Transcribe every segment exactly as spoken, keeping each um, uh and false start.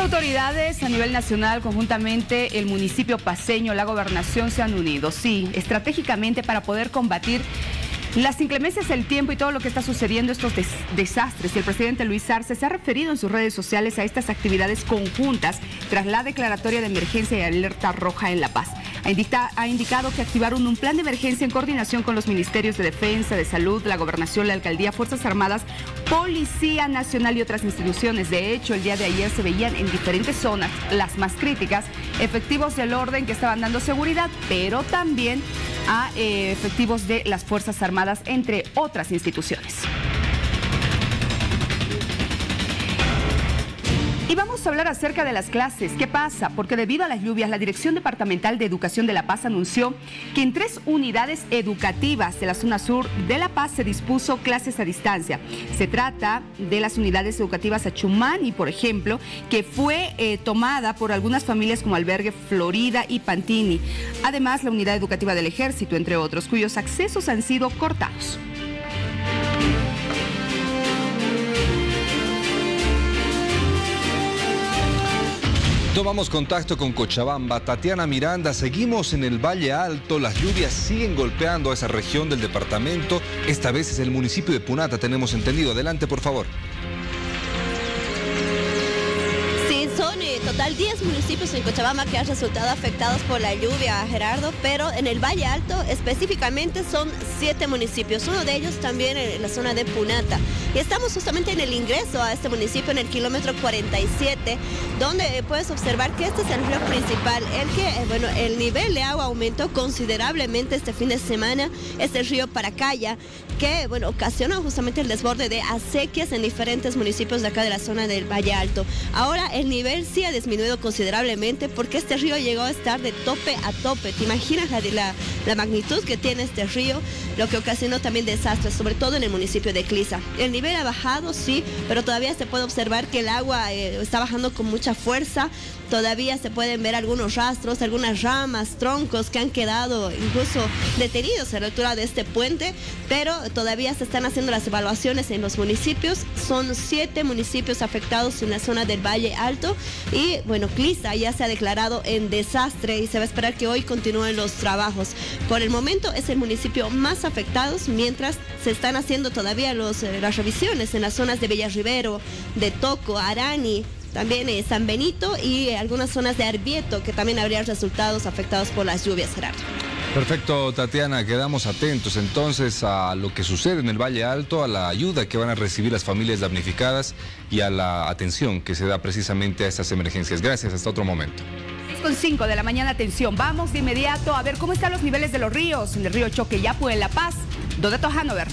autoridades a nivel nacional, conjuntamente el municipio paceño, la gobernación, se han unido, sí, estratégicamente para poder combatir las inclemencias del tiempo y todo lo que está sucediendo, estos des desastres. Y el presidente Luis Arce se ha referido en sus redes sociales a estas actividades conjuntas tras la declaratoria de emergencia y alerta roja en La Paz. Ha, indica ha indicado que activaron un plan de emergencia en coordinación con los ministerios de Defensa, de Salud, la Gobernación, la Alcaldía, Fuerzas Armadas, Policía Nacional y otras instituciones. De hecho, el día de ayer se veían en diferentes zonas, las más críticas, efectivos del orden que estaban dando seguridad, pero también a eh, efectivos de las Fuerzas Armadas, entre otras instituciones. Y vamos a hablar acerca de las clases. ¿Qué pasa? Porque debido a las lluvias, la Dirección Departamental de Educación de La Paz anunció que en tres unidades educativas de la zona sur de La Paz se dispuso clases a distancia. Se trata de las unidades educativas Achumani, por ejemplo, que fue eh, tomada por algunas familias como Albergue Florida y Pantini. Además, la unidad educativa del Ejército, entre otros, cuyos accesos han sido cortados. Tomamos contacto con Cochabamba. Tatiana Miranda, seguimos en el Valle Alto. Las lluvias siguen golpeando a esa región del departamento. Esta vez es el municipio de Punata, tenemos entendido. Adelante, por favor. Sí, son en total diez municipios en Cochabamba que han resultado afectados por la lluvia, Gerardo, pero en el Valle Alto específicamente son siete municipios, uno de ellos también en la zona de Punata. Y estamos justamente en el ingreso a este municipio, en el kilómetro cuarenta y siete, donde puedes observar que este es el río principal, el que, eh, bueno, el nivel de agua aumentó considerablemente este fin de semana, este río Paracaya, que, bueno, ocasionó justamente el desborde de acequias en diferentes municipios de acá de la zona del Valle Alto. Ahora el nivel sí ha disminuido considerablemente porque este río llegó a estar de tope a tope. ¿Te imaginas la, la, la magnitud que tiene este río? Lo que ocasionó también desastres, sobre todo en el municipio de Clisa. El nivel ha bajado, sí, pero todavía se puede observar que el agua eh, está bajando con mucha fuerza. Todavía se pueden ver algunos rastros, algunas ramas, troncos que han quedado incluso detenidos a la altura de este puente, pero todavía se están haciendo las evaluaciones en los municipios. Son siete municipios afectados en la zona del Valle Alto y, bueno, Clisa ya se ha declarado en desastre y se va a esperar que hoy continúen los trabajos. Por el momento es el municipio más afectado, mientras se están haciendo todavía los, eh, las revisiones en las zonas de Villarribero, de Toco, Arani, también eh, San Benito y eh, algunas zonas de Arbieto, que también habrían resultados afectados por las lluvias, Gerardo. Perfecto, Tatiana, quedamos atentos entonces a lo que sucede en el Valle Alto, a la ayuda que van a recibir las familias damnificadas y a la atención que se da precisamente a estas emergencias. Gracias, hasta otro momento. seis con cinco de la mañana, atención, vamos de inmediato a ver cómo están los niveles de los ríos, en el río Choqueyapu, en La Paz. Donato Hanover.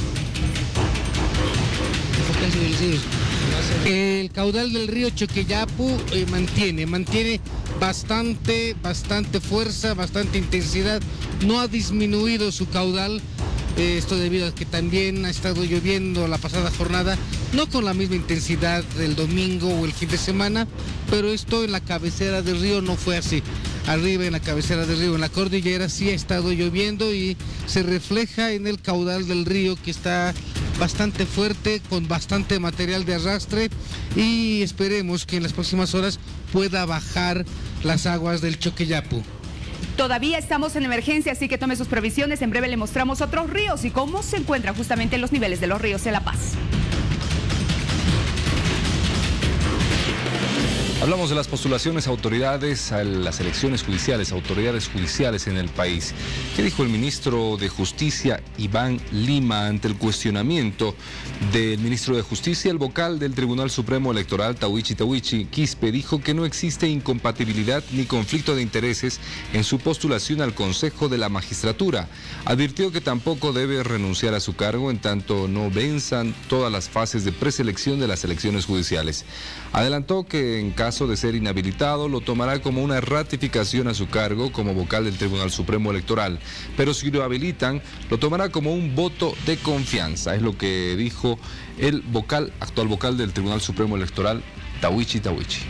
El caudal del río Choqueyapu eh, mantiene, mantiene bastante, bastante fuerza, bastante intensidad. No ha disminuido su caudal, eh, esto debido a que también ha estado lloviendo la pasada jornada, no con la misma intensidad del domingo o el fin de semana, pero esto en la cabecera del río no fue así. Arriba en la cabecera del río, en la cordillera, sí ha estado lloviendo y se refleja en el caudal del río, que está bastante fuerte, con bastante material de arrastre, y esperemos que en las próximas horas pueda bajar las aguas del Choqueyapu. Todavía estamos en emergencia, así que tome sus previsiones. En breve le mostramos otros ríos y cómo se encuentran justamente los niveles de los ríos en La Paz. Hablamos de las postulaciones a autoridades, a las elecciones judiciales, autoridades judiciales en el país. ¿Qué dijo el ministro de Justicia, Iván Lima, ante el cuestionamiento del ministro de Justicia? El vocal del Tribunal Supremo Electoral, Tawichi Tawichi Quispe, dijo que no existe incompatibilidad ni conflicto de intereses en su postulación al Consejo de la Magistratura. Advirtió que tampoco debe renunciar a su cargo en tanto no venzan todas las fases de preselección de las elecciones judiciales. Adelantó que en caso de ser inhabilitado lo tomará como una ratificación a su cargo como vocal del Tribunal Supremo Electoral, pero si lo habilitan lo tomará como un voto de confianza. Es lo que dijo el vocal, actual vocal del Tribunal Supremo Electoral, Tawichi Tawichi.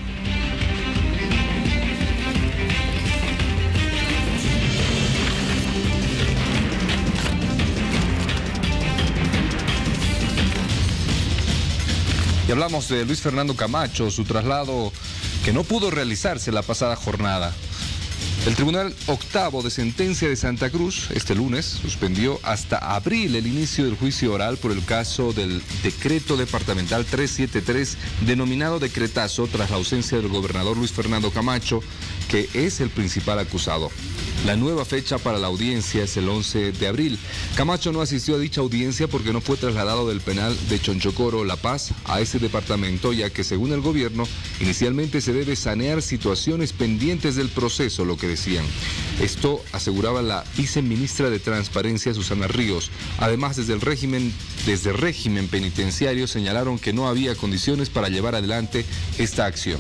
Y hablamos de Luis Fernando Camacho, su traslado que no pudo realizarse la pasada jornada. El Tribunal Octavo de Sentencia de Santa Cruz, este lunes, suspendió hasta abril el inicio del juicio oral por el caso del decreto departamental trescientos setenta y tres, denominado decretazo, tras la ausencia del gobernador Luis Fernando Camacho, que es el principal acusado. La nueva fecha para la audiencia es el once de abril. Camacho no asistió a dicha audiencia porque no fue trasladado del penal de Chonchocoro, La Paz, a ese departamento, ya que según el gobierno, inicialmente se debe sanear situaciones pendientes del proceso, lo que decían. Esto aseguraba la viceministra de Transparencia, Susana Ríos. Además, desde el régimen, desde el régimen penitenciario señalaron que no había condiciones para llevar adelante esta acción.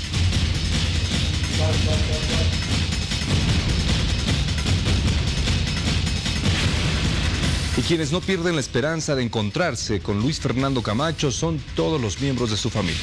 Y quienes no pierden la esperanza de encontrarse con Luis Fernando Camacho son todos los miembros de su familia.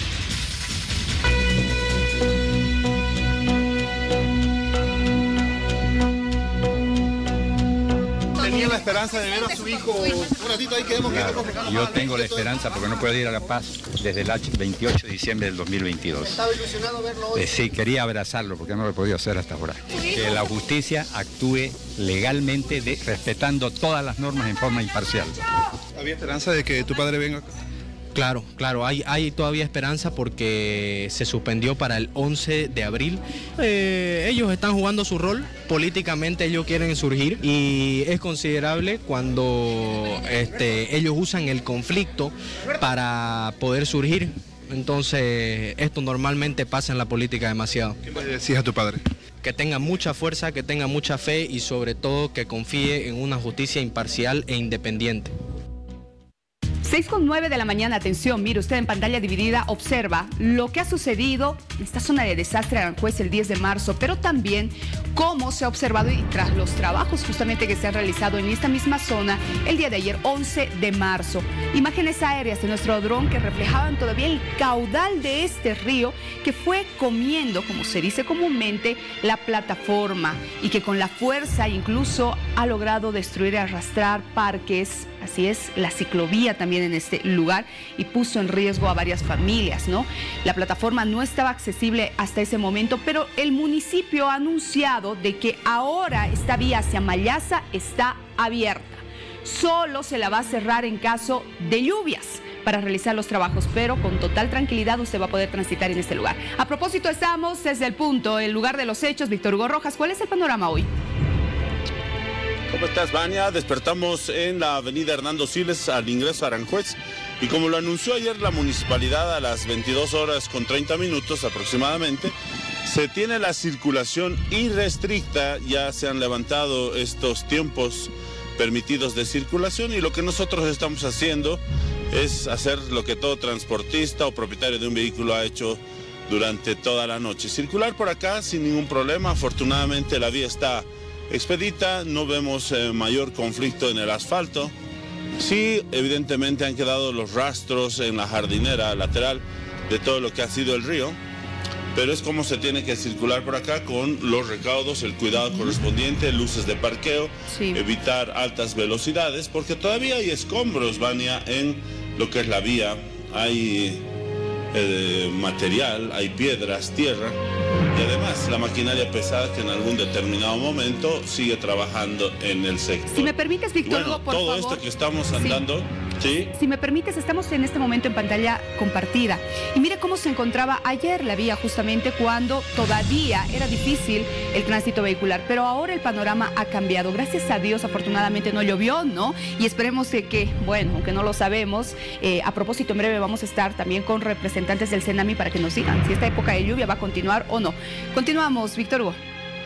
¿Tenía la esperanza de ver a su hijo? Un ratito ahí quedemos. Claro, yo tengo la esperanza porque no puedo ir a La Paz desde el veintiocho de diciembre del dos mil veintidós. ¿Estaba ilusionado verlo hoy? Eh, sí, quería abrazarlo porque no lo he podido hacer hasta ahora. Que la justicia actúe legalmente, de, respetando todas las normas en forma imparcial. ¿Había esperanza de que tu padre venga? Claro, claro, hay, hay todavía esperanza porque se suspendió para el once de abril. Eh, ellos están jugando su rol, políticamente ellos quieren surgir y es considerable cuando este, ellos usan el conflicto para poder surgir. Entonces, esto normalmente pasa en la política demasiado. ¿Qué le decías a tu padre? Que tenga mucha fuerza, que tenga mucha fe y sobre todo que confíe en una justicia imparcial e independiente. seis con nueve de la mañana, atención, mire usted en pantalla dividida, observa lo que ha sucedido en esta zona de desastre de Aranjuez el diez de marzo, pero también cómo se ha observado y tras los trabajos justamente que se han realizado en esta misma zona el día de ayer, once de marzo. Imágenes aéreas de nuestro dron que reflejaban todavía el caudal de este río que fue comiendo, como se dice comúnmente, la plataforma y que con la fuerza incluso ha logrado destruir y arrastrar parques. Así es, la ciclovía también en este lugar y puso en riesgo a varias familias, ¿no? La plataforma no estaba accesible hasta ese momento, pero el municipio ha anunciado de que ahora esta vía hacia Mallasa está abierta. Solo se la va a cerrar en caso de lluvias para realizar los trabajos, pero con total tranquilidad usted va a poder transitar en este lugar. A propósito, estamos desde el punto, el lugar de los hechos. Víctor Hugo Rojas, ¿cuál es el panorama hoy? ¿Cómo estás, Vania? Despertamos en la avenida Hernando Siles al ingreso a Aranjuez y como lo anunció ayer la municipalidad a las veintidós horas con treinta minutos aproximadamente, se tiene la circulación irrestricta, ya se han levantado estos tiempos permitidos de circulación y lo que nosotros estamos haciendo es hacer lo que todo transportista o propietario de un vehículo ha hecho durante toda la noche. Circular por acá sin ningún problema, afortunadamente la vía está expedita, no vemos eh, mayor conflicto en el asfalto. Sí, evidentemente han quedado los rastros en la jardinera lateral de todo lo que ha sido el río, pero es como se tiene que circular por acá con los recaudos, el cuidado correspondiente, luces de parqueo, sí. Evitar altas velocidades, porque todavía hay escombros, Vania, en lo que es la vía, hay eh, material, hay piedras, tierra. Y además la maquinaria pesada que en algún determinado momento sigue trabajando en el sector. Si me permites, Víctor, bueno, por todo favor. esto que estamos andando, sí. ¿sí? Si me permites, estamos en este momento en pantalla compartida. Y mire cómo se encontraba ayer la vía justamente cuando todavía era difícil el tránsito vehicular. Pero ahora el panorama ha cambiado. Gracias a Dios, afortunadamente no llovió, ¿no? Y esperemos que, que bueno, aunque no lo sabemos, eh, a propósito, en breve vamos a estar también con representantes del CENAMI para que nos digan si esta época de lluvia va a continuar o no. Continuamos, Víctor Hugo.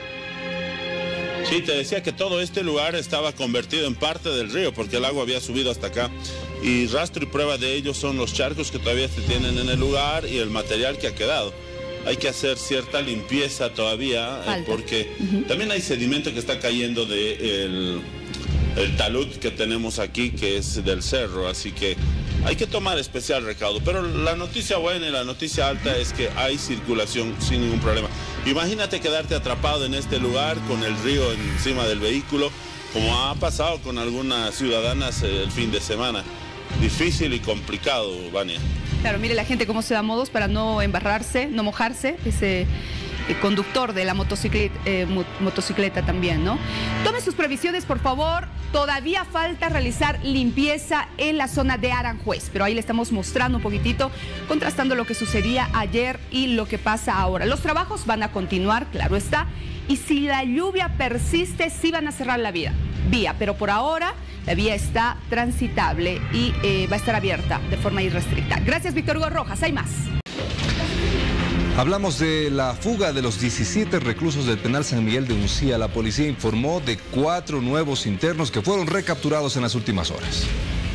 Sí, te decía que todo este lugar estaba convertido en parte del río porque el agua había subido hasta acá y rastro y prueba de ello son los charcos que todavía se tienen en el lugar y el material que ha quedado. Hay que hacer cierta limpieza todavía eh, porque uh-huh. también hay sedimento que está cayendo del de el talud que tenemos aquí, que es del cerro, así que hay que tomar especial recaudo. Pero la noticia buena y la noticia alta es que hay circulación sin ningún problema. Imagínate quedarte atrapado en este lugar con el río encima del vehículo, como ha pasado con algunas ciudadanas el fin de semana. Difícil y complicado, Vania. Claro, mire la gente cómo se da modos para no embarrarse, no mojarse, ese eh, conductor de la motocicleta, eh, mo motocicleta también, ¿no? Tome sus previsiones, por favor. Todavía falta realizar limpieza en la zona de Aranjuez, pero ahí le estamos mostrando un poquitito, contrastando lo que sucedía ayer y lo que pasa ahora. Los trabajos van a continuar, claro está, y si la lluvia persiste, sí van a cerrar la vía, vía pero por ahora la vía está transitable y eh, va a estar abierta de forma irrestricta. Gracias, Víctor Hugo Rojas. Hay más. Hablamos de la fuga de los diecisiete reclusos del penal San Miguel de Uncía. La policía informó de cuatro nuevos internos que fueron recapturados en las últimas horas.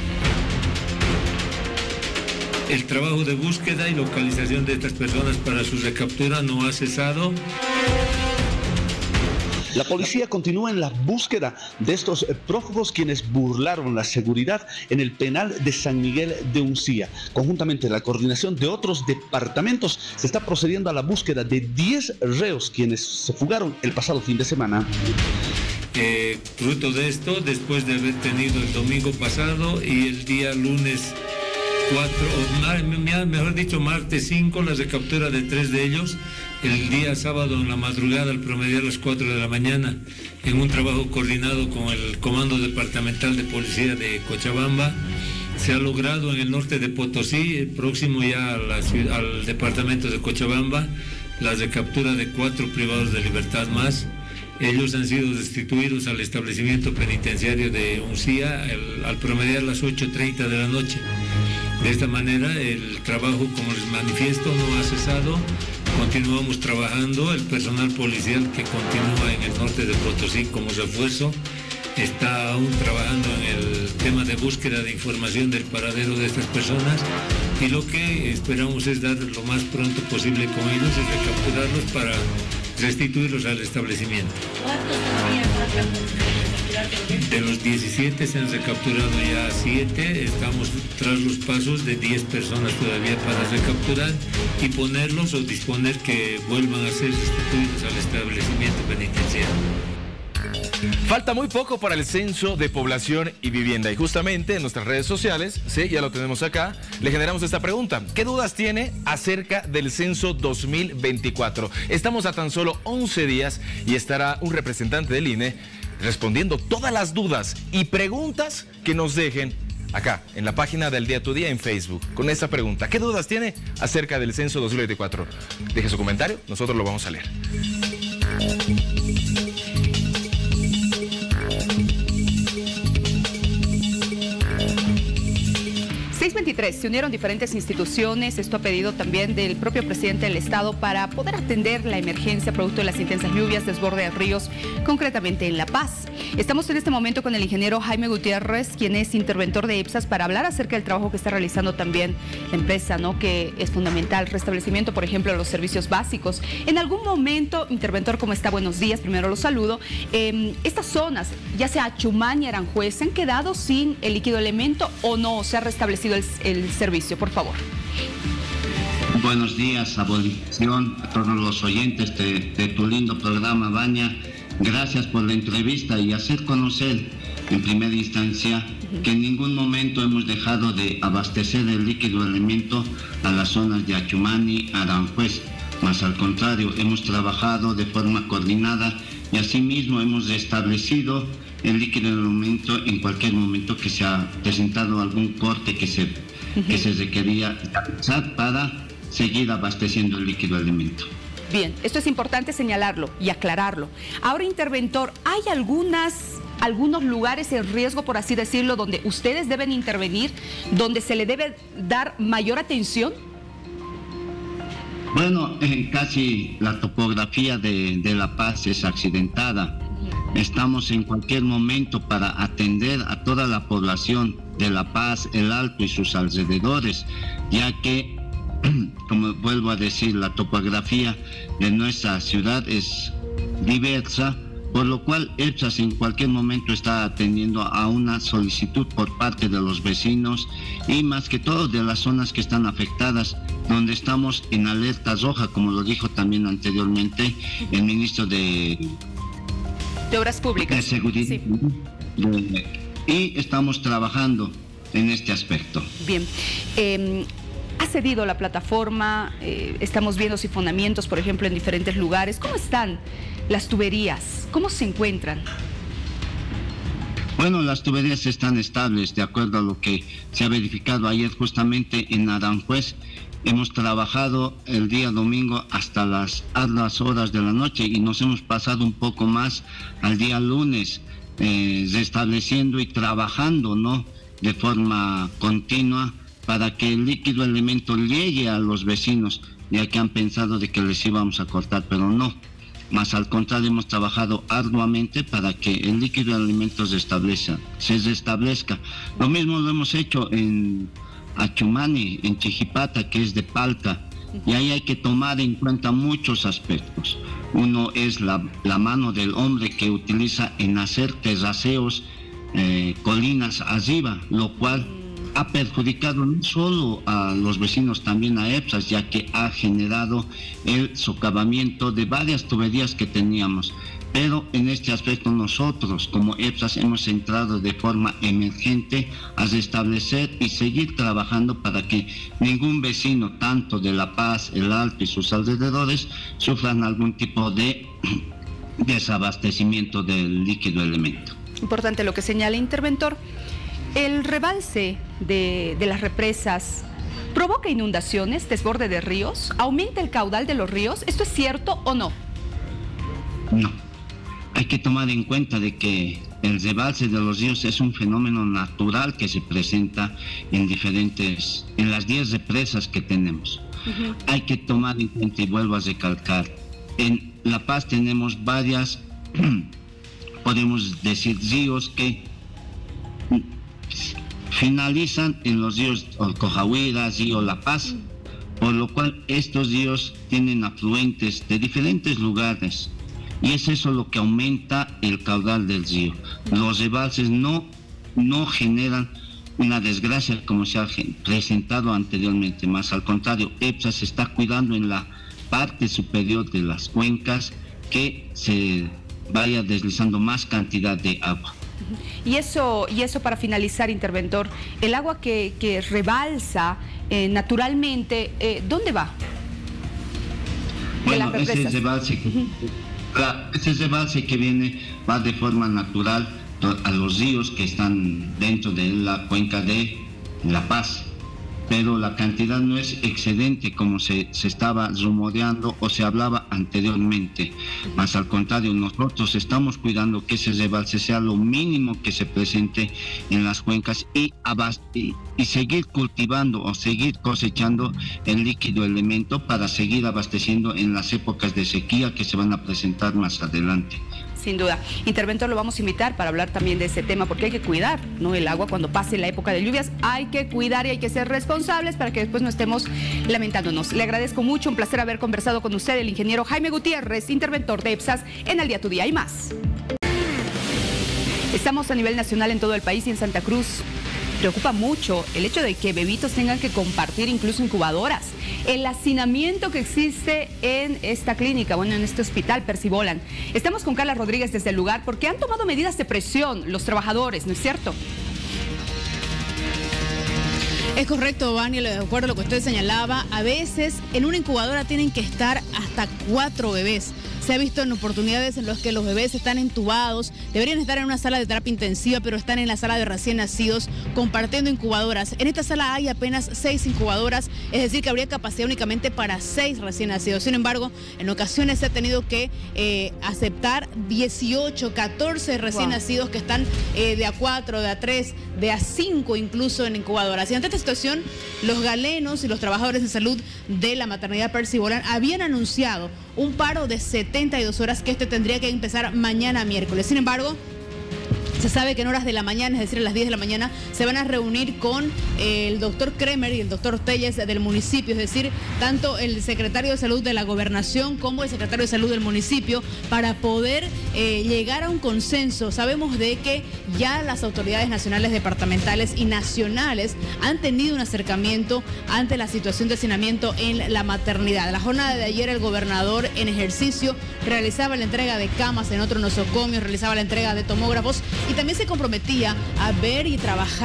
El trabajo de búsqueda y localización de estas personas para su recaptura no ha cesado. La policía continúa en la búsqueda de estos prófugos quienes burlaron la seguridad en el penal de San Miguel de Uncía. Conjuntamente la coordinación de otros departamentos se está procediendo a la búsqueda de diez reos quienes se fugaron el pasado fin de semana. Eh, fruto de esto, después de haber tenido el domingo pasado y el día lunes cuatro, o mejor dicho martes cinco, la recaptura de tres de ellos, el día sábado en la madrugada al promediar las cuatro de la mañana, en un trabajo coordinado con el Comando Departamental de Policía de Cochabamba, se ha logrado en el norte de Potosí, próximo ya a la ciudad, al departamento de Cochabamba, la recaptura de cuatro privados de libertad más. Ellos han sido destituidos al establecimiento penitenciario de Uncía el, al promediar las ocho treinta de la noche. De esta manera el trabajo, como les manifiesto, no ha cesado. Continuamos trabajando. El personal policial que continúa en el norte de Potosí como refuerzo está aún trabajando en el tema de búsqueda de información del paradero de estas personas, y lo que esperamos es dar lo más pronto posible con ellos y recapturarlos para restituirlos al establecimiento. De los diecisiete se han recapturado ya siete, estamos tras los pasos de diez personas todavía para recapturar y ponerlos o disponer que vuelvan a ser restituidos al establecimiento penitenciario. Falta muy poco para el censo de población y vivienda, y justamente en nuestras redes sociales, sí, ya lo tenemos acá, le generamos esta pregunta: ¿qué dudas tiene acerca del censo dos mil veinticuatro? Estamos a tan solo once días y estará un representante del I N E respondiendo todas las dudas y preguntas que nos dejen acá en la página del Día Tu Día en Facebook, con esta pregunta: ¿qué dudas tiene acerca del censo dos mil veinticuatro? Deje su comentario, nosotros lo vamos a leer. seis veintitrés, se unieron diferentes instituciones, esto a pedido también del propio presidente del Estado para poder atender la emergencia producto de las intensas lluvias, desborde de ríos, concretamente en La Paz. Estamos en este momento con el ingeniero Jaime Gutiérrez, quien es interventor de EPSAS, para hablar acerca del trabajo que está realizando también la empresa, ¿no?, que es fundamental, restablecimiento, por ejemplo, de los servicios básicos. En algún momento, interventor, ¿cómo está? Buenos días, primero los saludo. Eh, estas zonas, ya sea Achumani y Aranjuez, ¿se han quedado sin el líquido elemento o no se ha restablecido El, el servicio, por favor? Buenos días, Abolición, a todos los oyentes de, de tu lindo programa, Vania. Gracias por la entrevista y hacer conocer en primera instancia que en ningún momento hemos dejado de abastecer el líquido elemento a las zonas de Achumani, Aranjuez. Más al contrario, hemos trabajado de forma coordinada y asimismo hemos restablecido el líquido elemento en cualquier momento que se ha presentado algún corte que se, uh-huh. que se requería realizar para seguir abasteciendo el líquido elemento. Bien, esto es importante señalarlo y aclararlo. Ahora, interventor, ¿hay algunas, algunos lugares en riesgo, por así decirlo, donde ustedes deben intervenir, donde se le debe dar mayor atención? Bueno, eh, casi la topografía de, de La Paz es accidentada. Estamos en cualquier momento para atender a toda la población de La Paz, El Alto y sus alrededores, ya que, como vuelvo a decir, la topografía de nuestra ciudad es diversa, por lo cual EPSAS en cualquier momento está atendiendo a una solicitud por parte de los vecinos y más que todo de las zonas que están afectadas, donde estamos en alerta roja, como lo dijo también anteriormente el ministro de... de Obras Públicas. De Seguridad. Sí. Y estamos trabajando en este aspecto. Bien. Eh, ¿Ha cedido la plataforma? Eh, estamos viendo sifonamientos, por ejemplo, en diferentes lugares. ¿Cómo están las tuberías? ¿Cómo se encuentran? Bueno, las tuberías están estables, de acuerdo a lo que se ha verificado ayer justamente en Aranjuez. Hemos trabajado el día domingo hasta las arduas horas de la noche y nos hemos pasado un poco más al día lunes, eh, restableciendo y trabajando, ¿no?, de forma continua para que el líquido elemento llegue a los vecinos, ya que han pensado de que les íbamos a cortar, pero no. Más al contrario, hemos trabajado arduamente para que el líquido de alimentos se establezca, se restablezca. Lo mismo lo hemos hecho en Achumani, en Chijipata, que es de Palca, y ahí hay que tomar en cuenta muchos aspectos. Uno es la, la mano del hombre que utiliza en hacer terraceos, eh, colinas arriba, lo cual ha perjudicado no solo a los vecinos, también a EPSAS, ya que ha generado el socavamiento de varias tuberías que teníamos. Pero en este aspecto nosotros como EPSAS hemos entrado de forma emergente a restablecer y seguir trabajando para que ningún vecino, tanto de La Paz, El Alto y sus alrededores, sufran algún tipo de desabastecimiento del líquido elemento. Importante lo que señala el interventor. El rebalse de, de las represas provoca inundaciones, desborde de ríos, aumenta el caudal de los ríos. ¿Esto es cierto o no? No. Hay que tomar en cuenta de que el rebalse de los ríos es un fenómeno natural que se presenta en diferentes, en las diez represas que tenemos. Uh-huh. Hay que tomar en cuenta, y vuelvo a recalcar, en La Paz tenemos varias, podemos decir, ríos que finalizan en los ríos Cojahuira, río La Paz, por lo cual estos ríos tienen afluentes de diferentes lugares y es eso lo que aumenta el caudal del río. Los rebalses no, no generan una desgracia como se ha presentado anteriormente, más al contrario, EPSAS se está cuidando en la parte superior de las cuencas que se vaya deslizando más cantidad de agua. Y eso, y eso para finalizar, interventor, el agua que, que rebalsa eh, naturalmente, eh, ¿dónde va? Bueno, ese rebalse, uh-huh. claro, ese rebalse que viene va de forma natural a los ríos que están dentro de la cuenca de La Paz, pero la cantidad no es excedente como se, se estaba rumoreando o se hablaba anteriormente. Más al contrario, nosotros estamos cuidando que ese rebalse sea lo mínimo que se presente en las cuencas y, y, y seguir cultivando o seguir cosechando el líquido elemento para seguir abasteciendo en las épocas de sequía que se van a presentar más adelante. Sin duda. Interventor, lo vamos a invitar para hablar también de ese tema, porque hay que cuidar, ¿no?, el agua cuando pase la época de lluvias. Hay que cuidar y hay que ser responsables para que después no estemos lamentándonos. Le agradezco mucho, un placer haber conversado con usted, el ingeniero Jaime Gutiérrez, interventor de EPSAS en Al Día Tu Día y más. Estamos a nivel nacional en todo el país y en Santa Cruz. Preocupa mucho el hecho de que bebitos tengan que compartir incluso incubadoras. El hacinamiento que existe en esta clínica, bueno, en este hospital Percibolan. Estamos con Carla Rodríguez desde el lugar porque han tomado medidas de presión los trabajadores, ¿no es cierto? Es correcto, Vania, de acuerdo a lo que usted señalaba, a veces en una incubadora tienen que estar hasta cuatro bebés. Se ha visto en oportunidades en las que los bebés están entubados, deberían estar en una sala de terapia intensiva, pero están en la sala de recién nacidos compartiendo incubadoras. En esta sala hay apenas seis incubadoras, es decir, que habría capacidad únicamente para seis recién nacidos. Sin embargo, en ocasiones se ha tenido que eh, aceptar dieciocho, catorce recién wow. nacidos que están eh, de a cuatro, de a tres, de a cinco incluso en incubadoras. Y ante esta situación, los galenos y los trabajadores de salud de la maternidad Percibolan habían anunciado un paro de setenta y dos horas que este tendría que empezar mañana miércoles. Sin embargo, se sabe que en horas de la mañana, es decir, a las diez de la mañana, se van a reunir con el doctor Kremer y el doctor Telles del municipio, es decir, tanto el secretario de Salud de la Gobernación como el secretario de Salud del municipio, para poder eh, llegar a un consenso. Sabemos de que ya las autoridades nacionales, departamentales y nacionales han tenido un acercamiento ante la situación de hacinamiento en la maternidad. La jornada de ayer el gobernador en ejercicio realizaba la entrega de camas en otros nosocomios, realizaba la entrega de tomógrafos y también se comprometía a ver y trabajar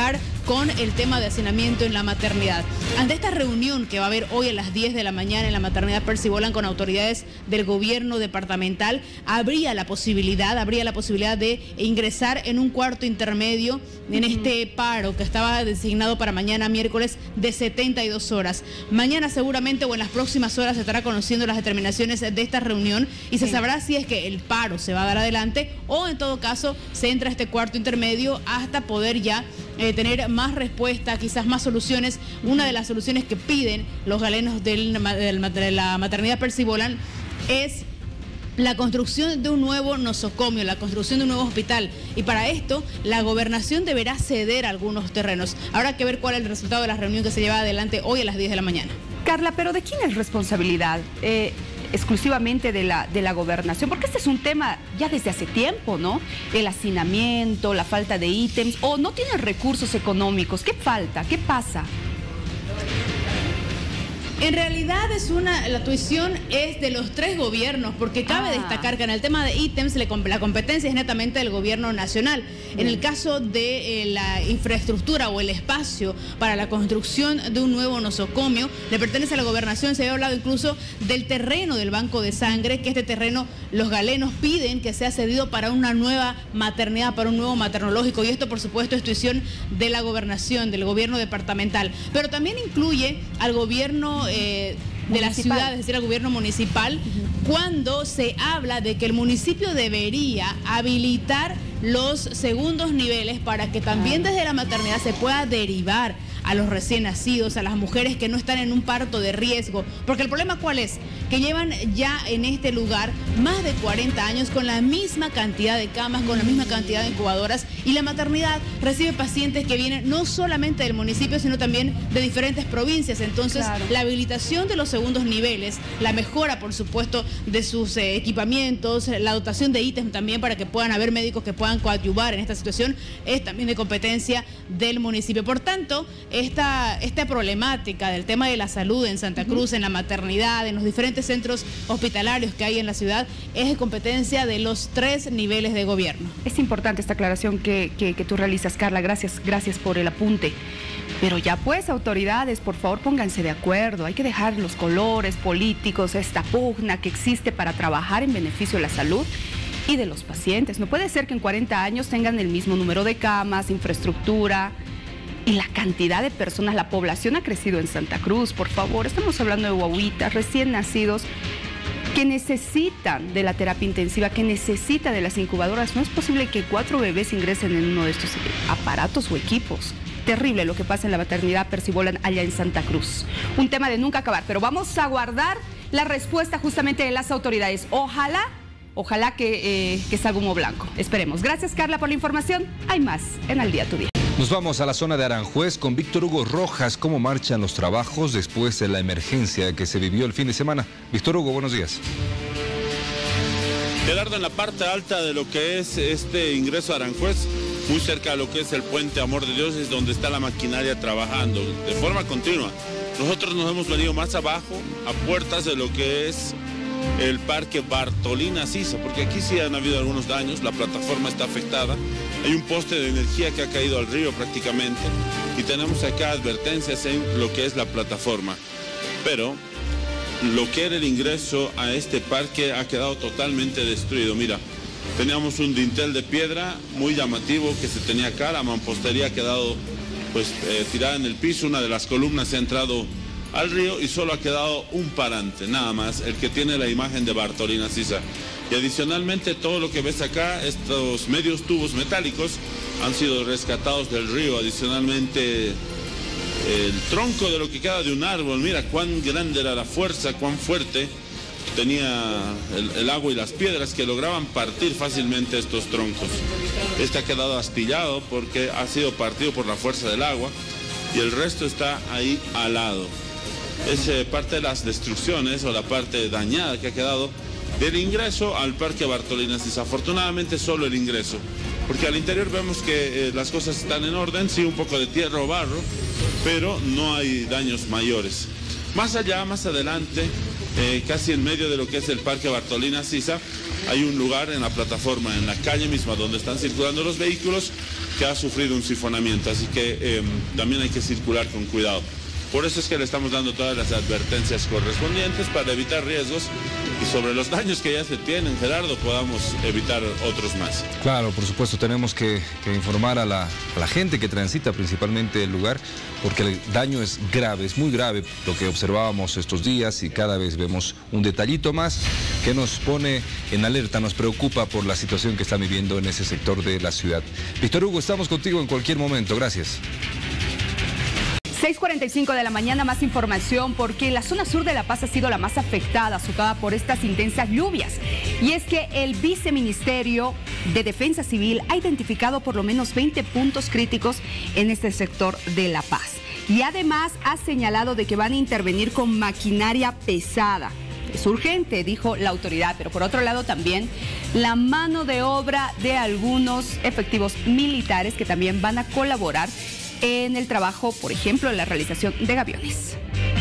con el tema de hacinamiento en la maternidad. Ante esta reunión que va a haber hoy a las diez de la mañana en la maternidad Percy Boland con autoridades del gobierno departamental, habría la posibilidad, habría la posibilidad de ingresar en un cuarto intermedio en uh-huh. este paro que estaba designado para mañana miércoles de setenta y dos horas. Mañana seguramente o en las próximas horas se estará conociendo las determinaciones de esta reunión y se sí. sabrá si es que el paro se va a dar adelante o en todo caso se entra a este cuarto intermedio hasta poder ya eh, tener más respuesta, quizás más soluciones. Una de las soluciones que piden los galenos del, de la maternidad Percy Boland es la construcción de un nuevo nosocomio, la construcción de un nuevo hospital. Y para esto, la gobernación deberá ceder algunos terrenos. Habrá que ver cuál es el resultado de la reunión que se lleva adelante hoy a las diez de la mañana. Carla, pero ¿de quién es responsabilidad? Eh, exclusivamente de la, de la gobernación, porque este es un tema ya desde hace tiempo, ¿no? El hacinamiento, la falta de ítems, o no tienen recursos económicos. ¿Qué falta? ¿Qué pasa? En realidad es una, la tuición es de los tres gobiernos, porque cabe ah. destacar que en el tema de ítems la competencia es netamente del gobierno nacional. Mm. En el caso de eh, la infraestructura o el espacio para la construcción de un nuevo nosocomio, le pertenece a la gobernación. Se había hablado incluso del terreno del banco de sangre, que este terreno los galenos piden que sea cedido para una nueva maternidad, para un nuevo maternológico, y esto por supuesto es tuición de la gobernación, del gobierno departamental, pero también incluye al gobierno Eh, de la ciudad, es decir, al gobierno municipal, uh-huh. cuando se habla de que el municipio debería habilitar los segundos niveles para que también desde la maternidad se pueda derivar a los recién nacidos, a las mujeres que no están en un parto de riesgo. Porque el problema ¿cuál es? Que llevan ya en este lugar más de cuarenta años con la misma cantidad de camas, con la misma cantidad de incubadoras, y la maternidad recibe pacientes que vienen no solamente del municipio, sino también de diferentes provincias. Entonces, claro. la habilitación de los segundos niveles, la mejora, por supuesto, de sus eh, equipamientos, la dotación de ítems también para que puedan haber médicos que puedan coadyuvar en esta situación, es también de competencia del municipio. Por tanto, esta, esta problemática del tema de la salud en Santa Cruz, uh-huh. en la maternidad, en los diferentes centros hospitalarios que hay en la ciudad, es de competencia de los tres niveles de gobierno. Es importante esta aclaración que, que, que tú realizas, Carla. Gracias, gracias por el apunte. Pero ya pues, autoridades, por favor, pónganse de acuerdo. Hay que dejar los colores políticos, esta pugna que existe para trabajar en beneficio de la salud y de los pacientes. No puede ser que en cuarenta años tengan el mismo número de camas, infraestructura y la cantidad de personas. La población ha crecido en Santa Cruz, por favor. Estamos hablando de guaguitas recién nacidos que necesitan de la terapia intensiva, que necesitan de las incubadoras. No es posible que cuatro bebés ingresen en uno de estos aparatos o equipos. Terrible lo que pasa en la maternidad Percy Boland allá en Santa Cruz. Un tema de nunca acabar, pero vamos a guardar la respuesta justamente de las autoridades. Ojalá, ojalá que, eh, que salga humo blanco. Esperemos. Gracias, Carla, por la información. Hay más en Al Día Tu Día. Nos vamos a la zona de Aranjuez con Víctor Hugo Rojas. ¿Cómo marchan los trabajos después de la emergencia que se vivió el fin de semana? Víctor Hugo, buenos días. Gerardo, en la parte alta de lo que es este ingreso a Aranjuez, muy cerca de lo que es el puente Amor de Dios, es donde está la maquinaria trabajando de forma continua. Nosotros nos hemos venido más abajo, a puertas de lo que es el parque Bartolina Sisa, porque aquí sí han habido algunos daños, la plataforma está afectada, hay un poste de energía que ha caído al río prácticamente, y tenemos acá advertencias en lo que es la plataforma. Pero lo que era el ingreso a este parque ha quedado totalmente destruido. Mira, teníamos un dintel de piedra muy llamativo que se tenía acá, la mampostería ha quedado pues eh, tirada en el piso, una de las columnas se ha entrado al río y solo ha quedado un parante, nada más, el que tiene la imagen de Bartolina Sisa. Y adicionalmente todo lo que ves acá, estos medios tubos metálicos han sido rescatados del río. Adicionalmente el tronco de lo que queda de un árbol, mira cuán grande era la fuerza, cuán fuerte tenía el, el agua y las piedras que lograban partir fácilmente estos troncos. Este ha quedado astillado porque ha sido partido por la fuerza del agua y el resto está ahí al lado. Es eh, parte de las destrucciones o la parte dañada que ha quedado del ingreso al Parque Bartolina Sisa. Afortunadamente solo el ingreso, porque al interior vemos que eh, las cosas están en orden, sí, un poco de tierra o barro, pero no hay daños mayores. Más allá, más adelante, eh, casi en medio de lo que es el Parque Bartolina Sisa, hay un lugar en la plataforma, en la calle misma donde están circulando los vehículos, que ha sufrido un sifonamiento, así que eh, también hay que circular con cuidado. Por eso es que le estamos dando todas las advertencias correspondientes para evitar riesgos y sobre los daños que ya se tienen, Gerardo, podamos evitar otros más. Claro, por supuesto, tenemos que, que informar a la, a la gente que transita principalmente el lugar, porque el daño es grave, es muy grave lo que observábamos estos días y cada vez vemos un detallito más que nos pone en alerta, nos preocupa por la situación que está viviendo en ese sector de la ciudad. Víctor Hugo, estamos contigo en cualquier momento, gracias. seis cuarenta y cinco de la mañana, más información porque la zona sur de La Paz ha sido la más afectada, azotada por estas intensas lluvias. Y es que el Viceministerio de Defensa Civil ha identificado por lo menos veinte puntos críticos en este sector de La Paz. Y además ha señalado de que van a intervenir con maquinaria pesada. Es urgente, dijo la autoridad, pero por otro lado también la mano de obra de algunos efectivos militares que también van a colaborar en el trabajo, por ejemplo, en la realización de gaviones.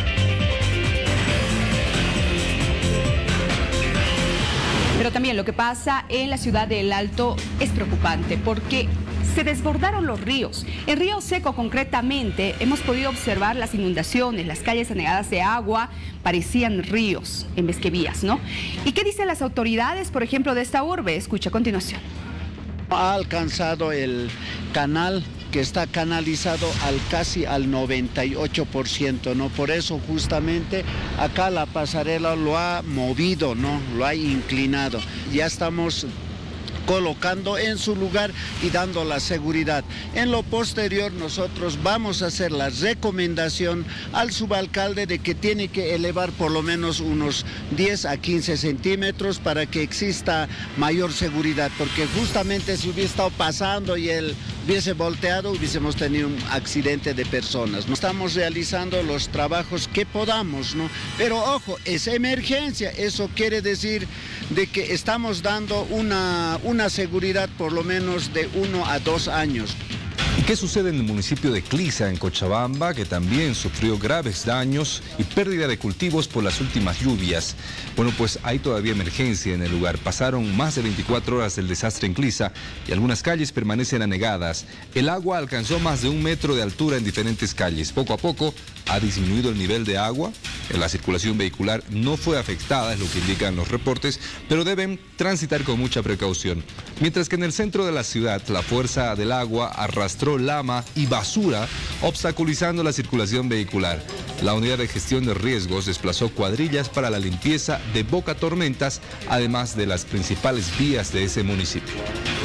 Pero también lo que pasa en la ciudad de El Alto es preocupante porque se desbordaron los ríos. En Río Seco, concretamente, hemos podido observar las inundaciones, las calles anegadas de agua, parecían ríos en vez que vías, ¿no? ¿Y qué dicen las autoridades, por ejemplo, de esta urbe? Escucha a continuación. Ha alcanzado el canal que está canalizado al casi al noventa y ocho por ciento, ¿no? Por eso justamente acá la pasarela lo ha movido, ¿no? Lo ha inclinado. Ya estamos colocando en su lugar y dando la seguridad. En lo posterior nosotros vamos a hacer la recomendación al subalcalde de que tiene que elevar por lo menos unos diez a quince centímetros para que exista mayor seguridad, porque justamente si hubiera estado pasando y él hubiese volteado, hubiésemos tenido un accidente de personas, ¿no? Estamos realizando los trabajos que podamos, ¿no? Pero ojo, es emergencia, eso quiere decir de que estamos dando una, una seguridad por lo menos de uno a dos años. ¿Y qué sucede en el municipio de Clisa, en Cochabamba, que también sufrió graves daños y pérdida de cultivos por las últimas lluvias? Bueno, pues hay todavía emergencia en el lugar. Pasaron más de veinticuatro horas del desastre en Clisa y algunas calles permanecen anegadas. El agua alcanzó más de un metro de altura en diferentes calles. Poco a poco ha disminuido el nivel de agua. La circulación vehicular no fue afectada, es lo que indican los reportes, pero deben transitar con mucha precaución. Mientras que en el centro de la ciudad, la fuerza del agua arrastró lama y basura, obstaculizando la circulación vehicular. La unidad de gestión de riesgos desplazó cuadrillas para la limpieza de Boca Tormentas, además de las principales vías de ese municipio.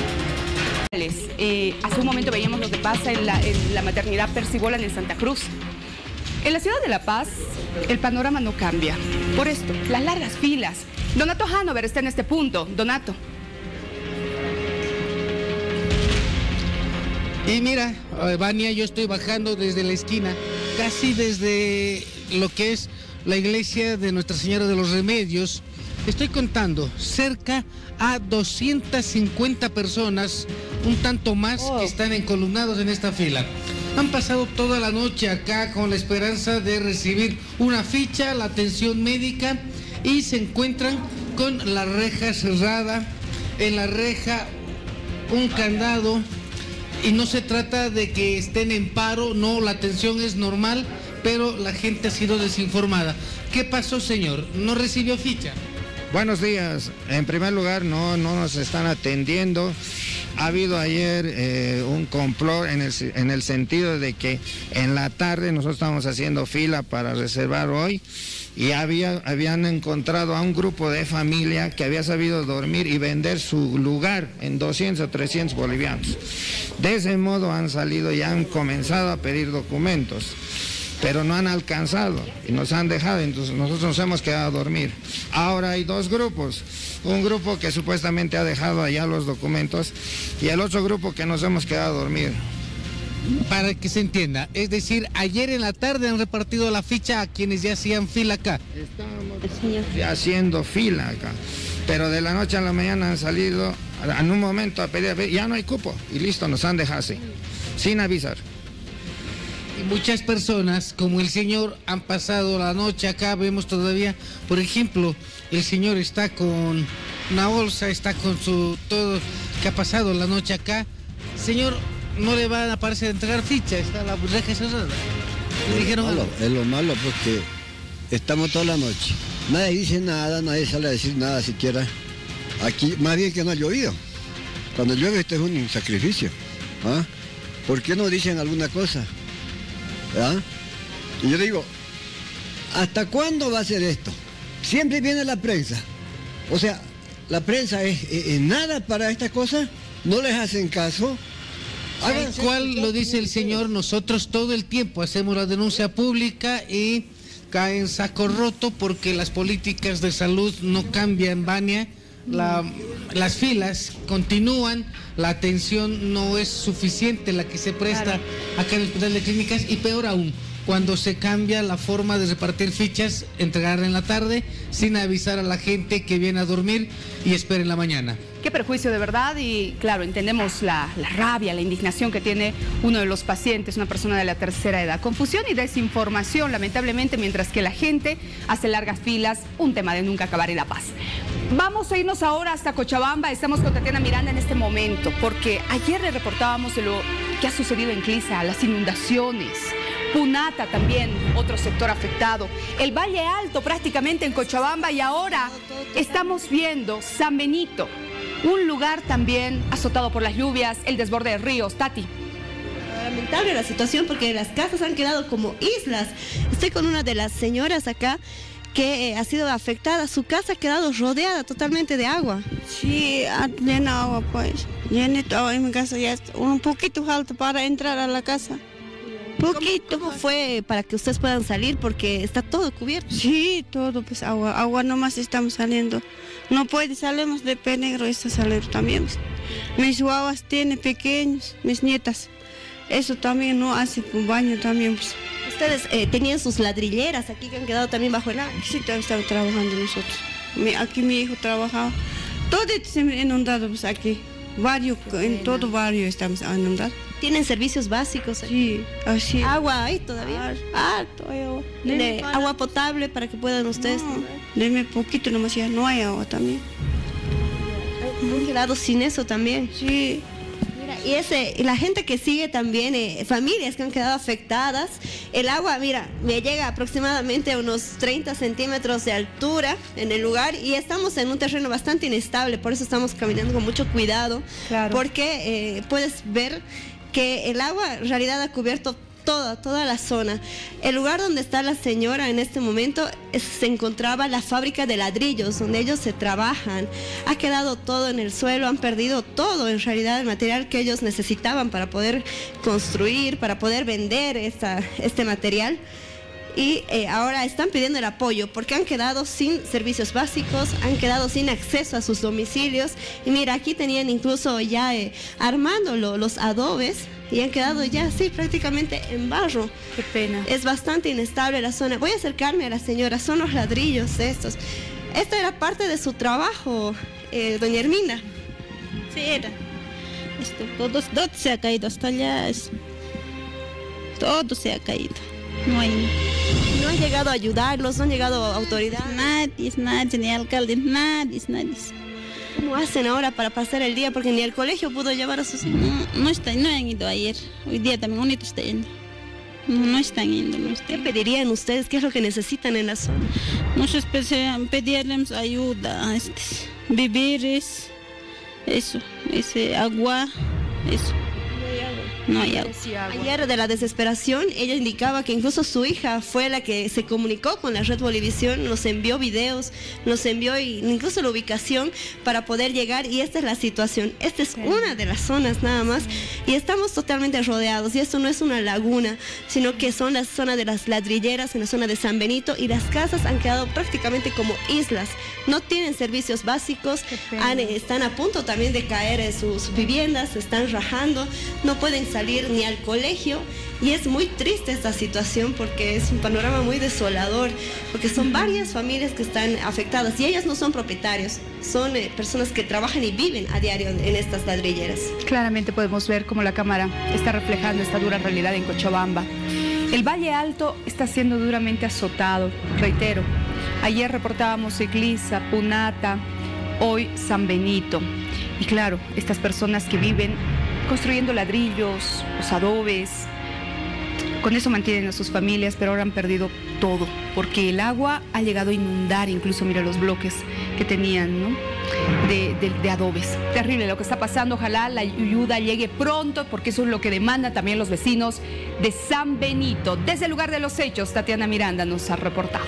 Eh, hace un momento veíamos lo que pasa en la, en la maternidad Percibolan en Santa Cruz. En la ciudad de La Paz, el panorama no cambia. Por esto, las largas filas. Donato Hanover está en este punto. Donato. Y mira, Vania, yo estoy bajando desde la esquina, casi desde lo que es la iglesia de Nuestra Señora de los Remedios. Estoy contando cerca a doscientas cincuenta personas, un tanto más, oh. que están encolumnados en esta fila. Han pasado toda la noche acá con la esperanza de recibir una ficha, la atención médica, y se encuentran con la reja cerrada, en la reja un candado, y no se trata de que estén en paro, no, la atención es normal, pero la gente ha sido desinformada. ¿Qué pasó, señor? ¿No recibió ficha? Buenos días. En primer lugar, no, no nos están atendiendo. Ha habido ayer eh, un complot en el, en el sentido de que en la tarde nosotros estamos haciendo fila para reservar hoy y había, habían encontrado a un grupo de familia que había sabido dormir y vender su lugar en doscientos o trescientos bolivianos. De ese modo han salido y han comenzado a pedir documentos, pero no han alcanzado y nos han dejado, entonces nosotros nos hemos quedado a dormir. Ahora hay dos grupos, un grupo que supuestamente ha dejado allá los documentos y el otro grupo que nos hemos quedado a dormir. Para que se entienda, es decir, ayer en la tarde han repartido la ficha a quienes ya hacían fila acá. Estamos ya haciendo fila acá, pero de la noche a la mañana han salido en un momento a pedir, ya no hay cupo y listo, nos han dejado así, sin avisar. Y muchas personas, como el señor, han pasado la noche acá. Vemos todavía, por ejemplo, el señor está con una bolsa, está con su todo, que ha pasado la noche acá. Señor, no le van a aparecer a entregar ficha, está la reja cerrada. Le Es dijeron lo malo, algo. es lo malo porque estamos toda la noche. Nadie dice nada, nadie sale a decir nada siquiera. Aquí, más bien que no ha llovido. Cuando llueve esto es un sacrificio. ¿Ah? ¿Por qué no dicen alguna cosa? ¿Ah? Y yo digo, ¿hasta cuándo va a ser esto? Siempre viene la prensa. O sea, la prensa es, es- es nada para estas cosas, no les hacen caso. Tal cual lo dice el señor, nosotros todo el tiempo hacemos la denuncia pública y cae en saco roto porque las políticas de salud no cambian, Vania. La- las filas continúan, la atención no es suficiente la que se presta acá en el Hospital de Clínicas y peor aún, cuando se cambia la forma de repartir fichas, entregar en la tarde sin avisar a la gente que viene a dormir y espera en la mañana. Qué perjuicio de verdad y claro, entendemos la, la rabia, la indignación que tiene uno de los pacientes, una persona de la tercera edad. Confusión y desinformación, lamentablemente, mientras que la gente hace largas filas, un tema de nunca acabar en La Paz. Vamos a irnos ahora hasta Cochabamba, estamos con Tatiana Miranda en este momento, porque ayer le reportábamos de lo que ha sucedido en Clisa, las inundaciones. Punata también, otro sector afectado. El Valle Alto prácticamente en Cochabamba y ahora estamos viendo San Benito, un lugar también azotado por las lluvias, el desborde de ríos. Tati. Lamentable la situación porque las casas han quedado como islas. Estoy con una de las señoras acá que eh, ha sido afectada. Su casa ha quedado rodeada totalmente de agua. Sí, llena agua pues. Llena todo en mi casa, ya es un poquito alto para entrar a la casa. Poquito. ¿Cómo fue para que ustedes puedan salir? Porque está todo cubierto. Sí, todo pues agua, agua nomás estamos saliendo. No puede, salimos de Penegro, está saliendo también. Pues. Mis guaguas tienen pequeños, mis nietas. Eso también no hace un baño también pues. Ustedes eh, tenían sus ladrilleras aquí que han quedado también bajo el agua. Sí, estamos trabajando nosotros. Mi, aquí mi hijo trabajaba. Todo se me ha inundado pues aquí. Varios, en todo barrio estamos inundados. ¿Tienen servicios básicos? Sí, así. ¿Agua hay todavía? Ah, todavía agua. ¿De agua potable para que puedan ustedes? No, deme poquito nomás, ya no hay agua también. Han quedado sin eso también. Sí. Mira, y ese, y la gente que sigue también, eh, familias que han quedado afectadas, el agua, mira, me llega aproximadamente a unos treinta centímetros de altura en el lugar y estamos en un terreno bastante inestable, por eso estamos caminando con mucho cuidado, Claro. porque eh, puedes ver que el agua en realidad ha cubierto toda, toda la zona. El lugar donde está la señora en este momento es- se encontraba la fábrica de ladrillos, donde ellos se trabajan. Ha quedado todo en el suelo, han perdido todo, en realidad, el material que ellos necesitaban para poder construir, para poder vender esta, este material. Y eh, ahora están pidiendo el apoyo porque han quedado sin servicios básicos, han quedado sin acceso a sus domicilios. Y mira, aquí tenían incluso ya eh, armando lo- los adobes y han quedado ya así prácticamente en barro. Qué pena. Es bastante inestable la zona. Voy a acercarme a la señora, son los ladrillos estos. Esta era parte de su trabajo, eh, doña Hermina. Sí, era. Esto, todo, todo se ha caído hasta allá. es- Todo se ha caído. No hay. No han llegado a ayudarlos, no han llegado autoridades. Nadie, nadie, ni alcalde, nadie, nadie. ¿Cómo hacen ahora para pasar el día? Porque ni el colegio pudo llevar a sus hijos. No, no, está, no han ido ayer. Hoy día también un hito está yendo. No, no están yendo. No están. ¿Qué pedirían ustedes? ¿Qué es lo que necesitan en la zona? Nosotros pedirles ayuda, este, víveres, eso, ese agua, eso. No hay agua. Ayer de la desesperación, ella indicaba que incluso su hija fue la que se comunicó con la Red Bolivisión, nos envió videos, nos envió incluso la ubicación para poder llegar y esta es la situación. Esta es una de las zonas nada más y estamos totalmente rodeados y esto no es una laguna, sino que son la zona de las ladrilleras en la zona de San Benito y las casas han quedado prácticamente como islas. No tienen servicios básicos, han, están a punto también de caer en sus viviendas, se están rajando, no pueden salir ni al colegio y es muy triste esta situación porque es un panorama muy desolador, porque son varias familias que están afectadas y ellas no son propietarios, son eh, personas que trabajan y viven a diario en estas ladrilleras. Claramente podemos ver cómo la cámara está reflejando esta dura realidad en Cochabamba. El Valle Alto está siendo duramente azotado, reitero. Ayer reportábamos Eclisa, Punata, hoy San Benito. Y claro, estas personas que viven construyendo ladrillos, los adobes. Con eso mantienen a sus familias, pero ahora han perdido todo, porque el agua ha llegado a inundar incluso, mira, los bloques que tenían, ¿no? De, de, de adobes. Terrible lo que está pasando. Ojalá la ayuda llegue pronto, porque eso es lo que demandan también los vecinos de San Benito. Desde el lugar de los hechos, Tatiana Miranda nos ha reportado.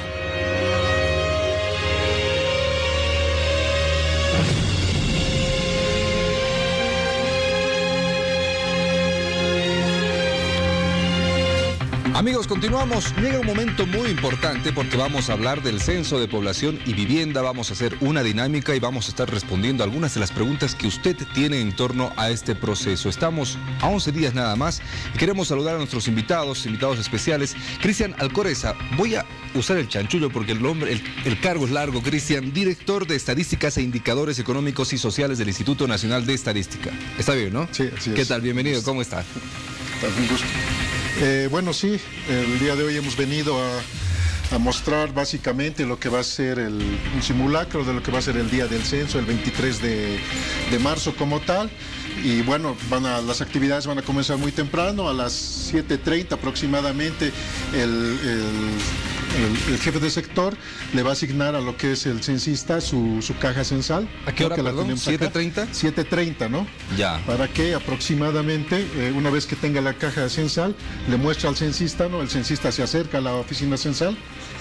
Amigos, continuamos. Llega un momento muy importante porque vamos a hablar del censo de población y vivienda. Vamos a hacer una dinámica y vamos a estar respondiendo algunas de las preguntas que usted tiene en torno a este proceso. Estamos a once días nada más y queremos saludar a nuestros invitados, invitados especiales. Cristian Alcoreza, voy a usar el chanchullo porque el nombre, el, el cargo es largo. Cristian, director de Estadísticas e Indicadores Económicos y Sociales del Instituto Nacional de Estadística. ¿Está bien, no? Sí, así es. ¿Qué tal? Bienvenido, ¿cómo está? Un gusto. Eh, bueno, sí, el día de hoy hemos venido a, a mostrar básicamente lo que va a ser el, un simulacro de lo que va a ser el día del censo, el veintitrés de marzo como tal. Y bueno, van a, las actividades van a comenzar muy temprano, a las siete treinta aproximadamente el, el, el, el jefe de sector le va a asignar a lo que es el censista su, su caja censal. ¿A qué hora, que perdón? ¿siete treinta? siete treinta, ¿no? Ya. Para que aproximadamente, eh, una vez que tenga la caja censal, le muestra al censista, ¿no? El censista se acerca a la oficina censal,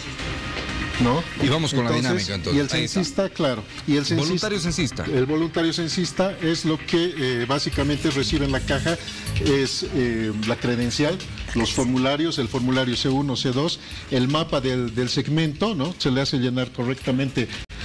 ¿no? Y vamos con entonces, la dinámica entonces. Y el censista, claro. Y el censista, voluntario censista. El voluntario censista es lo que eh, básicamente recibe en la caja, es eh, la credencial, los formularios, el formulario C uno, C dos, el mapa del, del segmento, ¿no? Se le hace llenar correctamente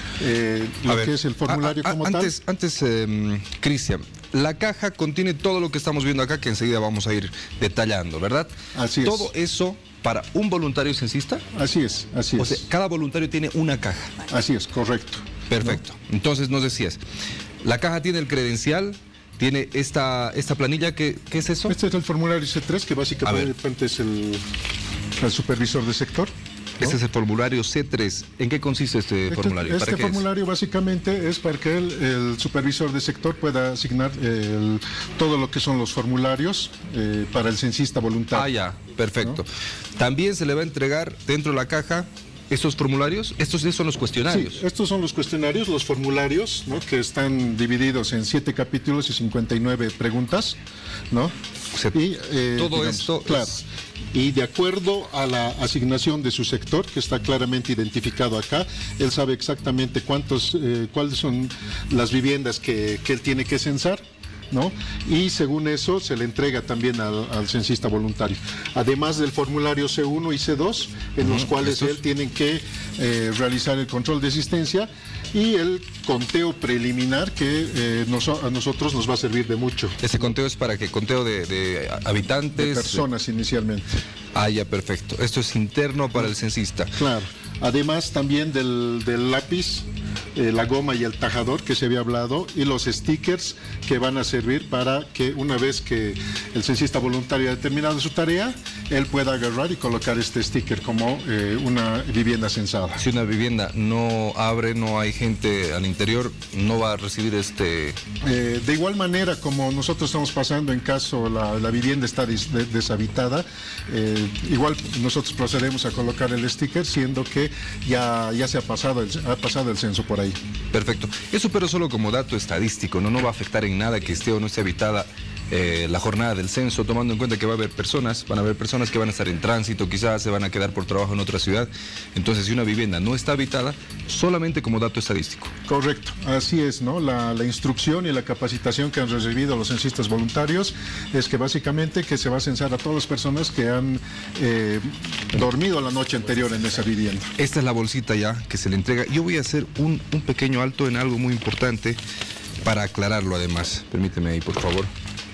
eh, lo ver, que es el formulario a, a, como antes, tal. Antes, eh, Cristian, la caja contiene todo lo que estamos viendo acá, que enseguida vamos a ir detallando, ¿verdad? Así es. Todo eso para un voluntario censista. Así es, así o es. Sea, cada voluntario tiene una caja. Así es, correcto. Perfecto. ¿No? Entonces nos decías, la caja tiene el credencial, tiene esta, esta planilla, ¿qué, ¿qué es eso? Este es el formulario C tres, que básicamente es el, el supervisor de sector. ¿no? Este es el formulario C tres. ¿En qué consiste este, este formulario? Este ¿Para formulario es? básicamente es para que el, el supervisor de sector pueda asignar el, todo lo que son los formularios eh, para el censista voluntario. Ah, ya, perfecto. ¿no? También se le va a entregar dentro de la caja estos formularios. Estos son los cuestionarios. Sí, estos son los cuestionarios, los formularios, ¿no? Que están divididos en siete capítulos y cincuenta y nueve preguntas, ¿no? O sea, y, eh, todo digamos, esto, claro. Es... Y de acuerdo a la asignación de su sector, que está claramente identificado acá, él sabe exactamente cuántos, eh, cuáles son las viviendas que, que él tiene que censar, ¿no? Y según eso se le entrega también al, al censista voluntario. Además del formulario C uno y C dos, en uh-huh. los cuales Estos... él tiene que eh, realizar el control de existencia y el conteo preliminar que eh, nos, a nosotros nos va a servir de mucho. ¿Ese conteo es para qué? ¿Conteo de, de habitantes? De personas inicialmente. Ah, ya, perfecto. Esto es interno para el censista. Claro. Además también del, del lápiz, eh, la goma y el tajador que se había hablado, y los stickers que van a servir para que una vez que el censista voluntario haya terminado su tarea, él pueda agarrar y colocar este sticker como eh, una vivienda censada. Si una vivienda no abre, no hay gente al interior, no va a recibir este... Eh, de igual manera como nosotros estamos pasando en caso la, la vivienda está des, de, deshabitada, eh, igual nosotros procedemos a colocar el sticker, siendo que ya, ya se ha pasado, el, ha pasado el censo por ahí. Perfecto. Eso pero solo como dato estadístico, no, no va a afectar en nada que esté o no esté habitada eh, la jornada del censo, tomando en cuenta que va a haber personas, van a haber personas que van a estar en tránsito, quizás se van a quedar por trabajo en otra ciudad. Entonces, si una vivienda no está habitada, solamente como dato estadístico. Correcto, así es, ¿no? La, la instrucción y la capacitación que han recibido los censistas voluntarios es que básicamente que se va a censar a todas las personas que han eh, dormido la noche anterior en esa vivienda. Esta es la bolsita ya que se le entrega. Yo voy a hacer un, un pequeño alto en algo muy importante para aclararlo además. Permíteme ahí, por favor.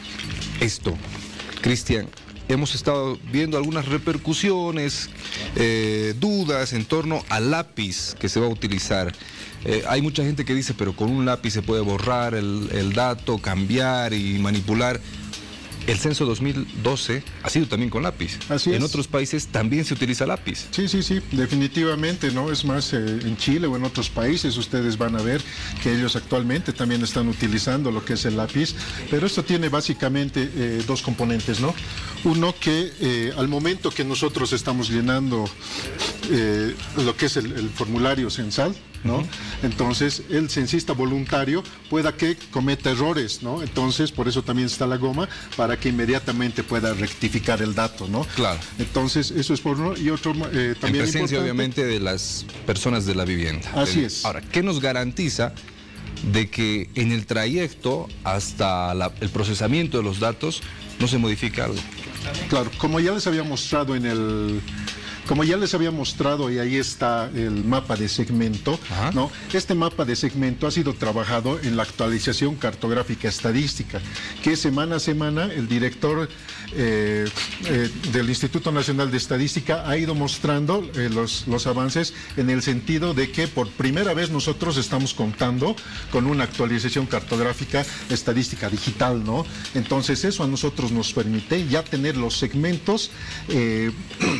Esto, Cristian, hemos estado viendo algunas repercusiones, eh, dudas en torno al lápiz que se va a utilizar. Eh, hay mucha gente que dice, pero con un lápiz se puede borrar el, el dato, cambiar y manipular. el censo dos mil doce ha sido también con lápiz. Así en es. otros países también se utiliza lápiz. Sí, sí, sí, definitivamente, ¿no? Es más, eh, en Chile o en otros países ustedes van a ver que ellos actualmente también están utilizando lo que es el lápiz, pero esto tiene básicamente eh, dos componentes, ¿no? Uno que eh, al momento que nosotros estamos llenando eh, lo que es el, el formulario censal, ¿no? Uh-huh. Entonces el censista voluntario pueda que cometa errores, ¿no? Entonces por eso también está la goma, para que inmediatamente pueda rectificar el dato, ¿no? Claro. Entonces eso es por uno. Y otro eh, también en presencia importante, obviamente de las personas de la vivienda. Así del... es. Ahora, ¿qué nos garantiza de que en el trayecto hasta la, el procesamiento de los datos no se modifica algo? Claro, como ya les había mostrado en el... Como ya les había mostrado, y ahí está el mapa de segmento, ¿no? Este mapa de segmento ha sido trabajado en la actualización cartográfica estadística, que semana a semana el director eh, eh, del Instituto Nacional de Estadística ha ido mostrando eh, los, los avances, en el sentido de que por primera vez nosotros estamos contando con una actualización cartográfica estadística digital, ¿no? Entonces eso a nosotros nos permite ya tener los segmentos, eh,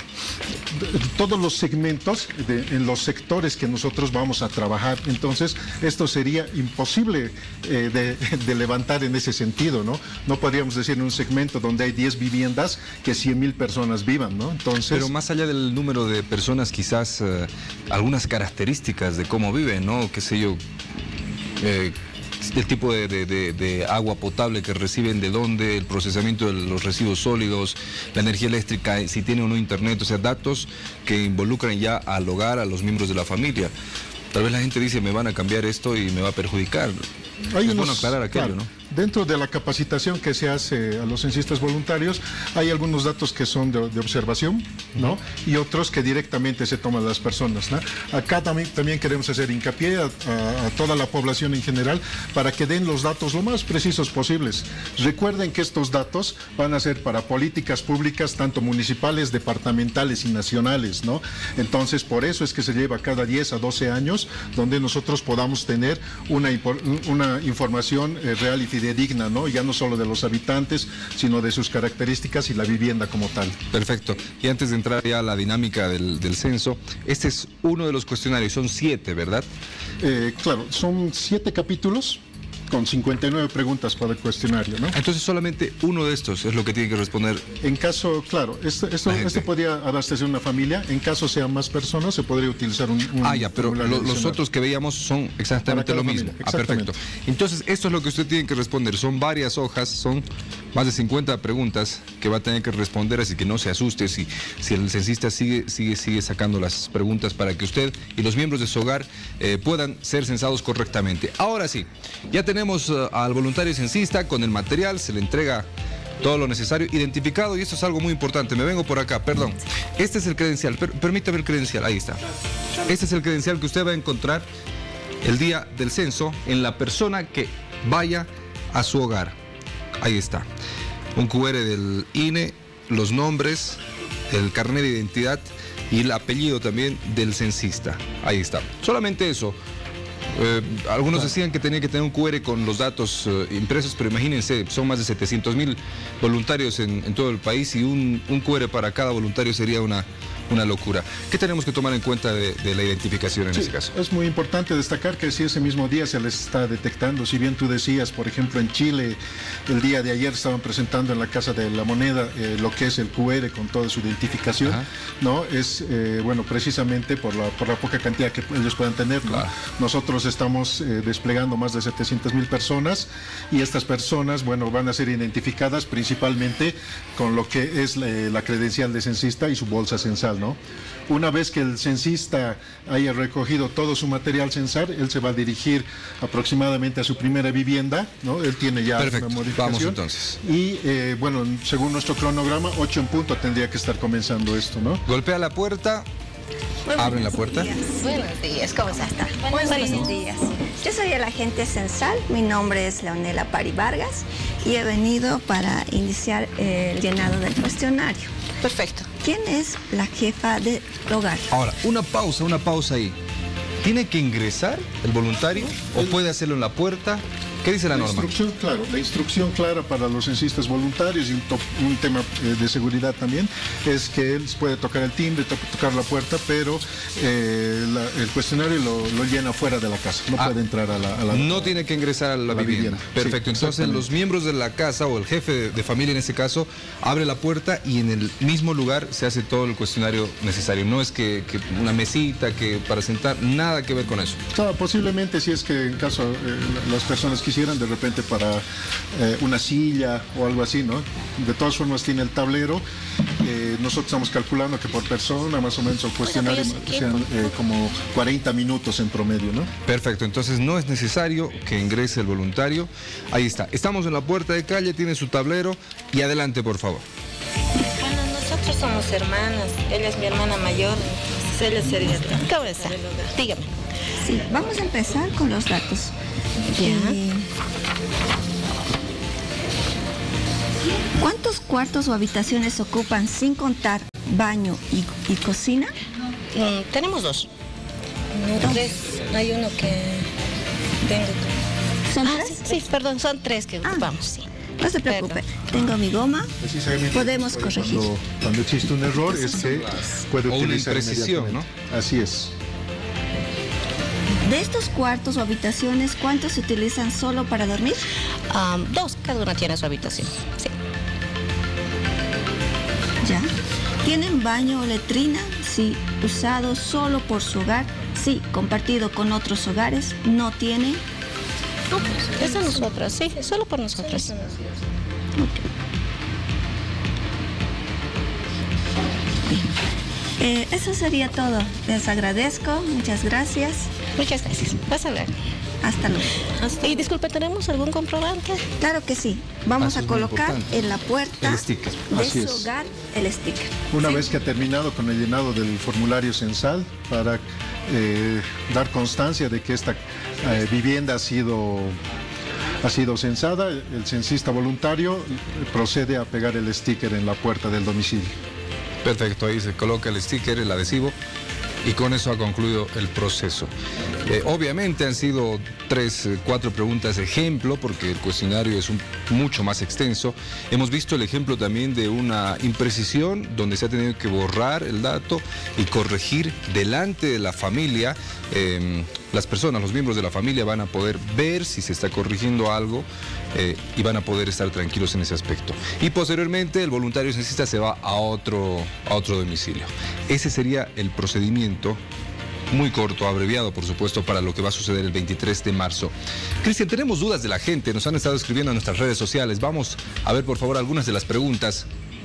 todos los segmentos de, en los sectores que nosotros vamos a trabajar. Entonces esto sería imposible eh, de, de levantar en ese sentido, ¿no? No podríamos decir en un segmento donde hay diez viviendas que cien mil personas vivan, ¿no? Entonces... Pero más allá del número de personas, quizás eh, algunas características de cómo viven, ¿no? Qué sé yo, eh, el tipo de, de, de, de agua potable que reciben, de dónde, el procesamiento de los residuos sólidos, la energía eléctrica, si tiene o no internet, o sea, datos que involucran ya al hogar, a los miembros de la familia. Tal vez la gente dice, me van a cambiar esto y me va a perjudicar. Hay es unos, bueno aclarar aquello, claro, ¿no? Dentro de la capacitación que se hace a los censistas voluntarios, hay algunos datos que son de, de observación, ¿no? Y otros que directamente se toman las personas, ¿no? Acá también, también queremos hacer hincapié a, a, a toda la población en general para que den los datos lo más precisos posibles. Recuerden que estos datos van a ser para políticas públicas, tanto municipales, departamentales y nacionales, ¿no? Entonces, por eso es que se lleva cada diez a doce años, donde nosotros podamos tener una, una información eh, real y fidedigna, ¿no? Ya no solo de los habitantes, sino de sus características y la vivienda como tal. Perfecto. Y antes de entrar ya a la dinámica del, del censo, este es uno de los cuestionarios, son siete, ¿verdad? Eh, claro, son siete capítulos con cincuenta y nueve preguntas para el cuestionario, ¿no? Entonces solamente uno de estos es lo que tiene que responder. En caso, claro, esto, esto, esto podría abastecer una familia. En caso sean más personas, se podría utilizar un, un Ah, ya, pero lo, los otros que veíamos son exactamente lo mismo. Familia, ah, perfecto. Entonces, esto es lo que usted tiene que responder. Son varias hojas, son más de cincuenta preguntas que va a tener que responder, así que no se asuste si, si el censista sigue, sigue, sigue sacando las preguntas para que usted y los miembros de su hogar eh, puedan ser censados correctamente. Ahora sí, ya tenemos Tenemos uh, al voluntario censista con el material, se le entrega todo lo necesario, identificado, y esto es algo muy importante. Me vengo por acá, perdón. Este es el credencial, per permítame el credencial, ahí está. Este es el credencial que usted va a encontrar el día del censo en la persona que vaya a su hogar. Ahí está. Un cu erre del I N E, los nombres, el carnet de identidad y el apellido también del censista. Ahí está. Solamente eso. Eh, algunos decían que tenía que tener un cu erre con los datos eh, impresos, pero imagínense, son más de setecientos mil voluntarios en, en todo el país, y un, un cu erre para cada voluntario sería una, una locura. ¿Qué tenemos que tomar en cuenta de, de la identificación en sí, ese caso? Es muy importante destacar que si ese mismo día se les está detectando, si bien tú decías, por ejemplo, en Chile, el día de ayer estaban presentando en la Casa de la Moneda eh, lo que es el cu erre con toda su identificación, Ajá. ¿no? Es, eh, bueno, precisamente por la, por la poca cantidad que ellos puedan tener, ¿no? Claro. Nosotros estamos eh, desplegando más de setecientas mil personas, y estas personas, bueno, van a ser identificadas principalmente con lo que es la, la credencial de censista y su bolsa censal, ¿no? Una vez que el censista haya recogido todo su material censal, él se va a dirigir aproximadamente a su primera vivienda, ¿no? Él tiene ya Perfecto. una modificación. Vamos entonces. Y eh, bueno, según nuestro cronograma, ocho en punto tendría que estar comenzando esto, ¿no? Golpea la puerta. Abren la puerta. Días. Buenos días, ¿cómo está? Buenos, Buenos días. Yo soy el agente censal, mi nombre es Leonela Pari Vargas y he venido para iniciar el llenado del cuestionario. Perfecto. ¿Quién es la jefa del hogar? Ahora, una pausa, una pausa ahí. ¿Tiene que ingresar el voluntario o puede hacerlo en la puerta? ¿Qué dice la, la norma? Instrucción, claro, la instrucción clara para los censistas voluntarios y un, to un tema eh, de seguridad también es que él puede tocar el timbre, to tocar la puerta, pero eh, la, el cuestionario lo, lo llena fuera de la casa, no ah, puede entrar a la, a la No tiene que ingresar a la, la vivienda. vivienda. Perfecto, sí, entonces los miembros de la casa o el jefe de, de familia en ese caso abre la puerta y en el mismo lugar se hace todo el cuestionario necesario. No es que, que una mesita que para sentar, nada que ver con eso. Claro, posiblemente si es que en caso eh, las personas quisieran de repente para eh, una silla o algo así, ¿no? De todas formas tiene el tablero. Eh, nosotros estamos calculando que por persona más o menos el cuestionario sean eh, como cuarenta minutos en promedio, ¿no? Perfecto, entonces no es necesario que ingrese el voluntario. Ahí está, estamos en la puerta de calle, tiene su tablero y adelante por favor. Bueno, nosotros somos hermanas, ella es mi hermana mayor, ella sería la cabeza. Dígame. Sí, vamos a empezar con los datos. Ya. Eh, ¿Cuántos cuartos o habitaciones ocupan sin contar baño y, y cocina? Mm, tenemos dos. No, dos. Tres. Hay uno que tengo. ¿Son ah, tres? Sí, sí, perdón, son tres que ocupamos, sí. No se preocupe, tengo mi goma, podemos corregir. Cuando, cuando existe un error es que puede o utilizar una imprecisión, ¿no? Así es. De estos cuartos o habitaciones, ¿cuántos se utilizan solo para dormir? Um, dos, cada una tiene su habitación. Sí. ¿Ya? ¿Tienen baño o letrina? Sí, usado solo por su hogar. Sí, compartido con otros hogares. No tiene. No, pues, es de nosotras, sí, solo por nosotras. Sí, okay. Eh, eso sería todo. Les agradezco. Muchas gracias. Muchas gracias. Vas a hablar. Hasta luego. Hasta... Y disculpe, ¿tenemos algún comprobante? Claro que sí. Vamos a colocar en la puerta el sticker. de Así su es. hogar el sticker. Una ¿sí? vez que ha terminado con el llenado del formulario censal para eh, dar constancia de que esta eh, vivienda ha sido, ha sido censada, el censista voluntario procede a pegar el sticker en la puerta del domicilio. Perfecto, ahí se coloca el sticker, el adhesivo, y con eso ha concluido el proceso. Eh, obviamente han sido tres, cuatro preguntas ejemplo, porque el cuestionario es un, mucho más extenso. Hemos visto el ejemplo también de una imprecisión donde se ha tenido que borrar el dato y corregir delante de la familia. Eh, las personas, los miembros de la familia van a poder ver si se está corrigiendo algo eh, y van a poder estar tranquilos en ese aspecto. Y posteriormente el voluntario censista se va a otro, a otro domicilio. Ese sería el procedimiento muy corto, abreviado por supuesto, para lo que va a suceder el veintitrés de marzo. Cristian, tenemos dudas de la gente, nos han estado escribiendo en nuestras redes sociales. Vamos a ver por favor algunas de las preguntas.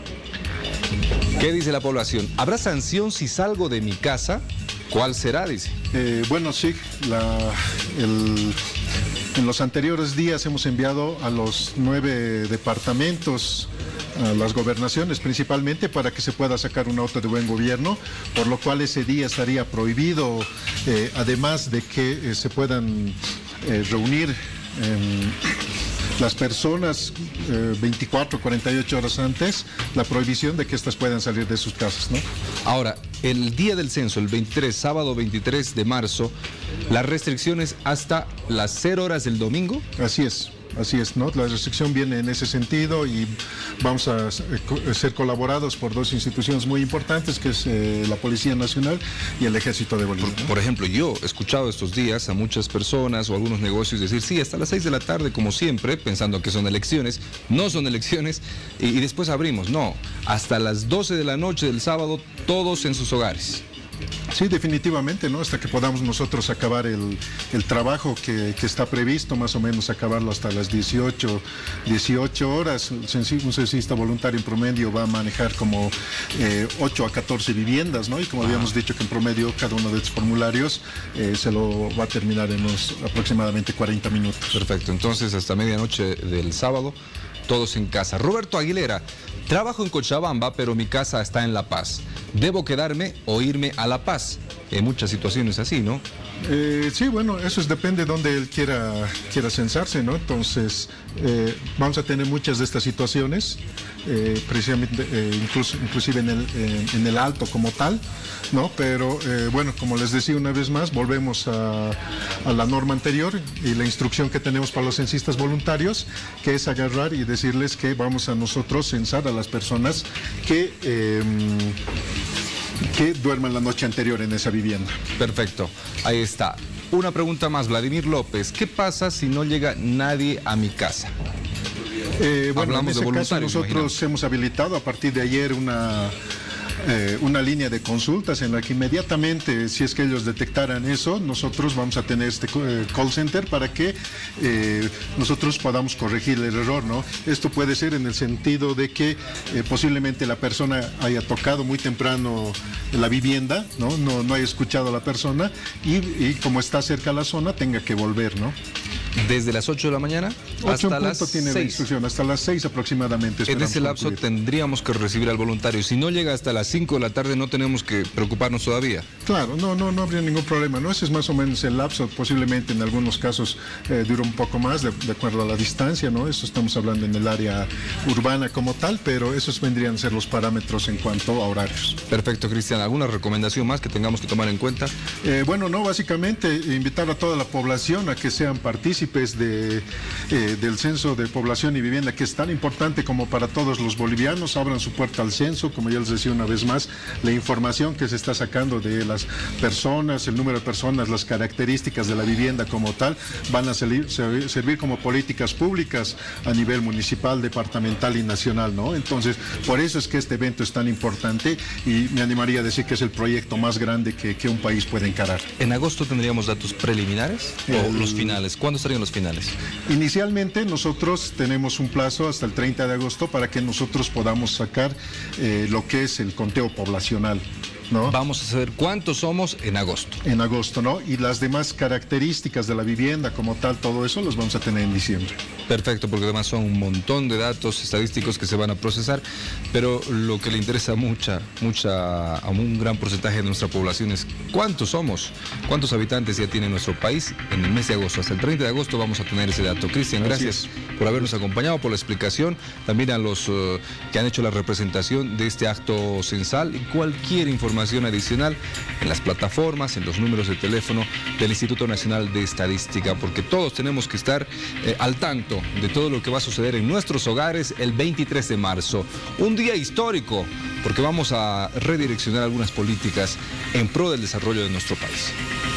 ¿Qué dice la población? ¿Habrá sanción si salgo de mi casa? ¿Cuál será? Dice. Eh, bueno, sí, la, el, en los anteriores días hemos enviado a los nueve departamentos, a las gobernaciones principalmente, para que se pueda sacar un auto de buen gobierno, por lo cual ese día estaría prohibido, eh, además de que eh, se puedan eh, reunir eh, las personas eh, veinticuatro, cuarenta y ocho horas antes, la prohibición de que éstas puedan salir de sus casas, ¿no? Ahora, el día del censo, el veintitrés, sábado veintitrés de marzo, las restricciones hasta las cero horas del domingo. Así es. Así es, ¿no? La restricción viene en ese sentido y vamos a ser colaborados por dos instituciones muy importantes, que es eh, la Policía Nacional y el Ejército de Bolivia. Por, por ejemplo, yo he escuchado estos días a muchas personas o algunos negocios decir, sí, hasta las seis de la tarde, como siempre, pensando que son elecciones. No son elecciones y, y después abrimos. No, hasta las doce de la noche del sábado, todos en sus hogares. Sí, definitivamente, ¿no? Hasta que podamos nosotros acabar el, el trabajo que, que está previsto, más o menos acabarlo hasta las dieciocho, dieciocho horas. Un censista voluntario en promedio va a manejar como eh, ocho a catorce viviendas, ¿no? Y como habíamos dicho que en promedio cada uno de estos formularios eh, se lo va a terminar en unos aproximadamente cuarenta minutos. Perfecto, entonces hasta medianoche del sábado, todos en casa. Roberto Aguilera, trabajo en Cochabamba, pero mi casa está en La Paz. ¿Debo quedarme o irme a La Paz? en muchas situaciones así, ¿no? Eh, sí, bueno, eso es, depende de donde él quiera, quiera censarse, ¿no? Entonces, eh, vamos a tener muchas de estas situaciones, eh, precisamente, eh, incluso, inclusive en el, eh, en el alto como tal, ¿no? Pero, eh, bueno, como les decía una vez más, volvemos a, a la norma anterior y la instrucción que tenemos para los censistas voluntarios, que es agarrar y decirles que vamos a nosotros censar a las personas que... Eh, que duerman la noche anterior en esa vivienda. Perfecto, ahí está. Una pregunta más, Vladimir López. ¿Qué pasa si no llega nadie a mi casa? Eh, bueno, Hablamos en ese de caso nosotros imaginamos. hemos habilitado a partir de ayer una... Eh, una línea de consultas en la que inmediatamente, si es que ellos detectaran eso, nosotros vamos a tener este eh, call center para que eh, nosotros podamos corregir el error, ¿no? Esto puede ser en el sentido de que eh, posiblemente la persona haya tocado muy temprano la vivienda, ¿no? No, no haya escuchado a la persona y, y como está cerca a la zona tenga que volver, ¿no? Desde las ocho de la mañana hasta las tiene la seis. instrucción, hasta las seis aproximadamente. En ese lapso concluir. tendríamos que recibir al voluntario. Si no llega hasta las cinco de la tarde, no tenemos que preocuparnos todavía. Claro, no, no, no habría ningún problema, ¿no? Ese es más o menos el lapso, posiblemente en algunos casos eh, dura un poco más de, de acuerdo a la distancia, ¿no? Eso estamos hablando en el área urbana como tal, pero esos vendrían a ser los parámetros en cuanto a horarios. Perfecto, Cristian. ¿Alguna recomendación más que tengamos que tomar en cuenta? Eh, bueno, no, básicamente invitar a toda la población a que sean partícipes de, eh, del censo de población y vivienda, que es tan importante como para todos los bolivianos. Abran su puerta al censo, como ya les decía una vez más, la información que se está sacando de las personas, el número de personas, las características de la vivienda como tal, van a salir, servir como políticas públicas a nivel municipal, departamental y nacional, ¿no? Entonces, por eso es que este evento es tan importante y me animaría a decir que es el proyecto más grande que, que un país puede encarar. ¿En agosto tendríamos datos preliminares o El- los finales? ¿Cuándo estarían los finales? Inicialmente nosotros tenemos un plazo hasta el treinta de agosto para que nosotros podamos sacar eh, lo que es el conteo poblacional, ¿no? Vamos a saber cuántos somos en agosto. En agosto, ¿no? Y las demás características de la vivienda como tal, todo eso los vamos a tener en diciembre. Perfecto, porque además son un montón de datos estadísticos que se van a procesar, pero lo que le interesa mucha, mucha, a un gran porcentaje de nuestra población es cuántos somos, cuántos habitantes ya tiene nuestro país en el mes de agosto. Hasta el treinta de agosto vamos a tener ese dato. Cristian, Así gracias por habernos acompañado, por la explicación, también a los uh, que han hecho la representación de este acto censal y cualquier información adicional en las plataformas, en los números de teléfono del Instituto Nacional de Estadística, porque todos tenemos que estar eh, al tanto de todo lo que va a suceder en nuestros hogares el veintitrés de marzo. Un día histórico, porque vamos a redireccionar algunas políticas en pro del desarrollo de nuestro país.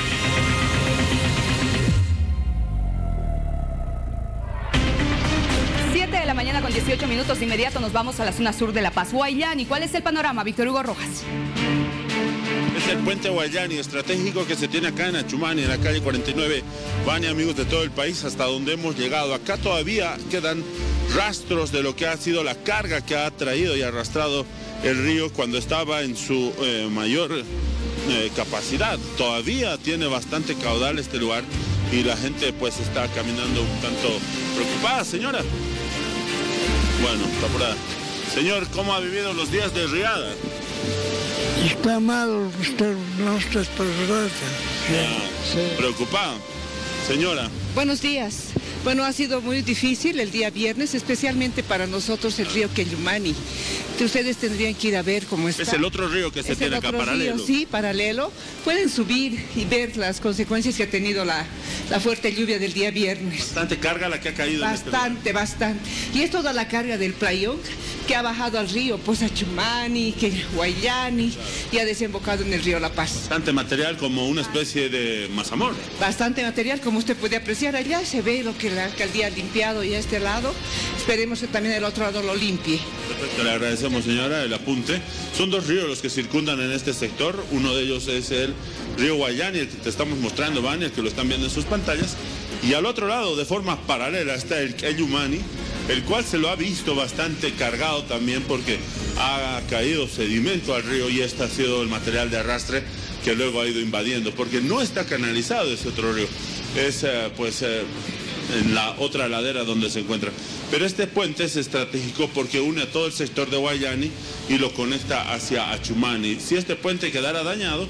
siete de la mañana con dieciocho minutos. De inmediato nos vamos a la zona sur de La Paz. Guayani, ¿cuál es el panorama? Víctor Hugo Rojas. Es el puente Guayani estratégico que se tiene acá en Achumani, en la calle cuarenta y nueve. Van, amigos de todo el país, hasta donde hemos llegado. Acá todavía quedan rastros de lo que ha sido la carga que ha traído y arrastrado el río cuando estaba en su eh, mayor eh, capacidad. Todavía tiene bastante caudal este lugar y la gente pues está caminando un tanto preocupada, señora. Bueno, está apurada. Señor, ¿cómo ha vivido los días de riada? Está mal, usted no está preparado. Preocupada. Señora. Buenos días. Bueno, ha sido muy difícil el día viernes, especialmente para nosotros el río Quellumani. Ustedes tendrían que ir a ver cómo está. Es el otro río que se Es tiene el acá otro paralelo. río, sí, paralelo. Pueden subir y ver las consecuencias que ha tenido la, la fuerte lluvia del día viernes. Bastante carga la que ha caído en este lugar. Bastante, bastante. Y es toda la carga del playón que ha bajado al río, pues Achumani, que Guayani, y ha desembocado en el río La Paz. Bastante material como una especie de mazamorra. Bastante material, como usted puede apreciar allá, se ve lo que la alcaldía ha limpiado y a este lado. Esperemos que también el otro lado lo limpie. Perfecto, le agradecemos, señora, el apunte. Son dos ríos los que circundan en este sector. Uno de ellos es el río Guayani, el que te estamos mostrando, Vani, el que lo están viendo en sus pantallas. Y al otro lado, de forma paralela, está el Quellumani, el cual se lo ha visto bastante cargado también porque ha caído sedimento al río y este ha sido el material de arrastre que luego ha ido invadiendo, porque no está canalizado ese otro río. Es eh, pues eh, en la otra ladera donde se encuentra. Pero este puente es estratégico porque une a todo el sector de Guayani y lo conecta hacia Achumani. Si este puente quedara dañado,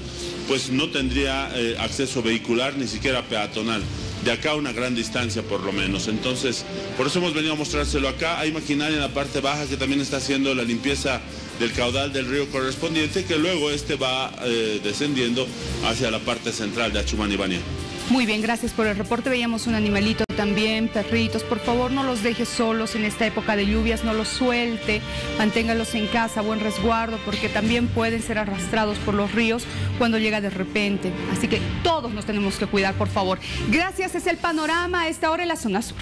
pues no tendría eh, acceso vehicular, ni siquiera peatonal. De acá a una gran distancia por lo menos. Entonces, por eso hemos venido a mostrárselo acá. Hay maquinaria en la parte baja que también está haciendo la limpieza del caudal del río correspondiente, que luego este va eh, descendiendo hacia la parte central de Achumani, Vania. Muy bien, gracias por el reporte. Veíamos un animalito también, perritos. Por favor, no los deje solos en esta época de lluvias, no los suelte, manténgalos en casa, buen resguardo, porque también pueden ser arrastrados por los ríos cuando llega de repente. Así que todos nos tenemos que cuidar, por favor. Gracias, es el panorama a esta hora en la zona sur.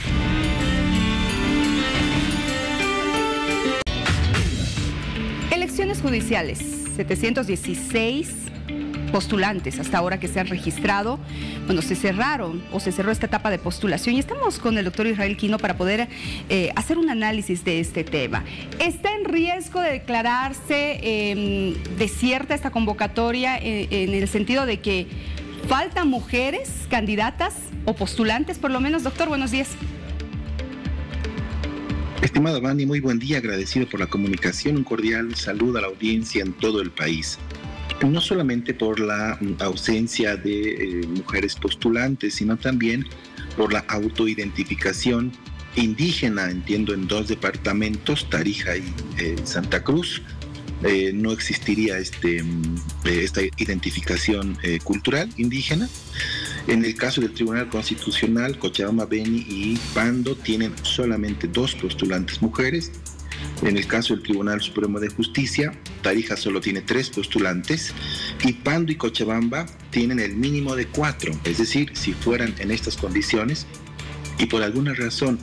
Elecciones judiciales, setecientos dieciséis postulantes hasta ahora que se han registrado. Bueno, se cerraron o se cerró esta etapa de postulación y estamos con el doctor Israel Quino para poder eh, hacer un análisis de este tema. ¿Está en riesgo de declararse eh, desierta esta convocatoria eh, en el sentido de que faltan mujeres candidatas o postulantes por lo menos? Doctor, buenos días. Estimado Vani, muy buen día, agradecido por la comunicación, un cordial saludo a la audiencia en todo el país. No solamente por la ausencia de eh, mujeres postulantes, sino también por la autoidentificación indígena, entiendo, en dos departamentos, Tarija y eh, Santa Cruz. Eh, no existiría este, eh, esta identificación eh, cultural indígena. En el caso del Tribunal Constitucional, Cochabamba, Beni y Pando tienen solamente dos postulantes mujeres. En el caso del Tribunal Supremo de Justicia, Tarija solo tiene tres postulantes y Pando y Cochabamba tienen el mínimo de cuatro. Es decir, si fueran en estas condiciones y por alguna razón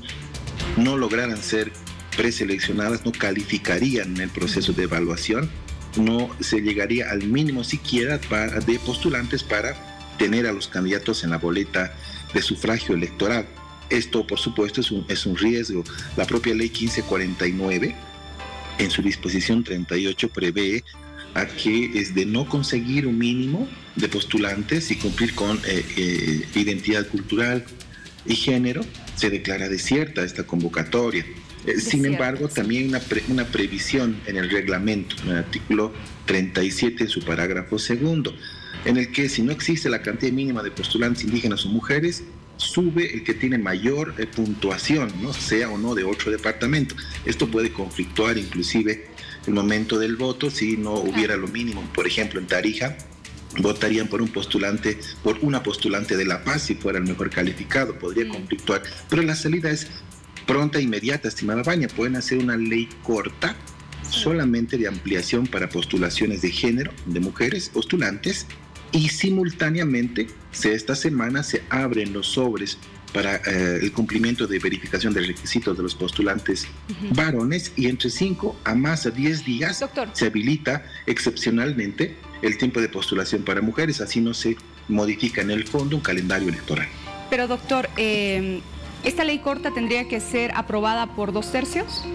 no lograran ser preseleccionadas, no calificarían en el proceso de evaluación, no se llegaría al mínimo siquiera para, de postulantes para tener a los candidatos en la boleta de sufragio electoral. Esto, por supuesto, es un, es un riesgo. La propia ley quince cuarenta y nueve, en su disposición treinta y ocho, prevé a que es de no conseguir un mínimo de postulantes y cumplir con eh, eh, identidad cultural y género, se declara desierta esta convocatoria. Eh, sin embargo, también una, pre, una previsión en el reglamento, en el artículo treinta y siete, en su parágrafo segundo, en el que si no existe la cantidad mínima de postulantes indígenas o mujeres, sube el que tiene mayor eh, puntuación, ¿no? Sea o no de otro departamento. Esto puede conflictuar inclusive el momento del voto si no hubiera lo mínimo. Por ejemplo, en Tarija votarían por un postulante, por una postulante de La Paz si fuera el mejor calificado, podría conflictuar. Pero la salida es pronta e inmediata, estimada Vania. Pueden hacer una ley corta, solamente de ampliación para postulaciones de género, de mujeres postulantes, y simultáneamente se, esta semana se abren los sobres para eh, el cumplimiento de verificación de requisitos de los postulantes uh-huh. varones, y entre cinco a más a diez días Doctor. se habilita excepcionalmente el tiempo de postulación para mujeres, así no se modifica en el fondo un calendario electoral. Pero doctor, eh, ¿esta ley corta tendría que ser aprobada por dos tercios?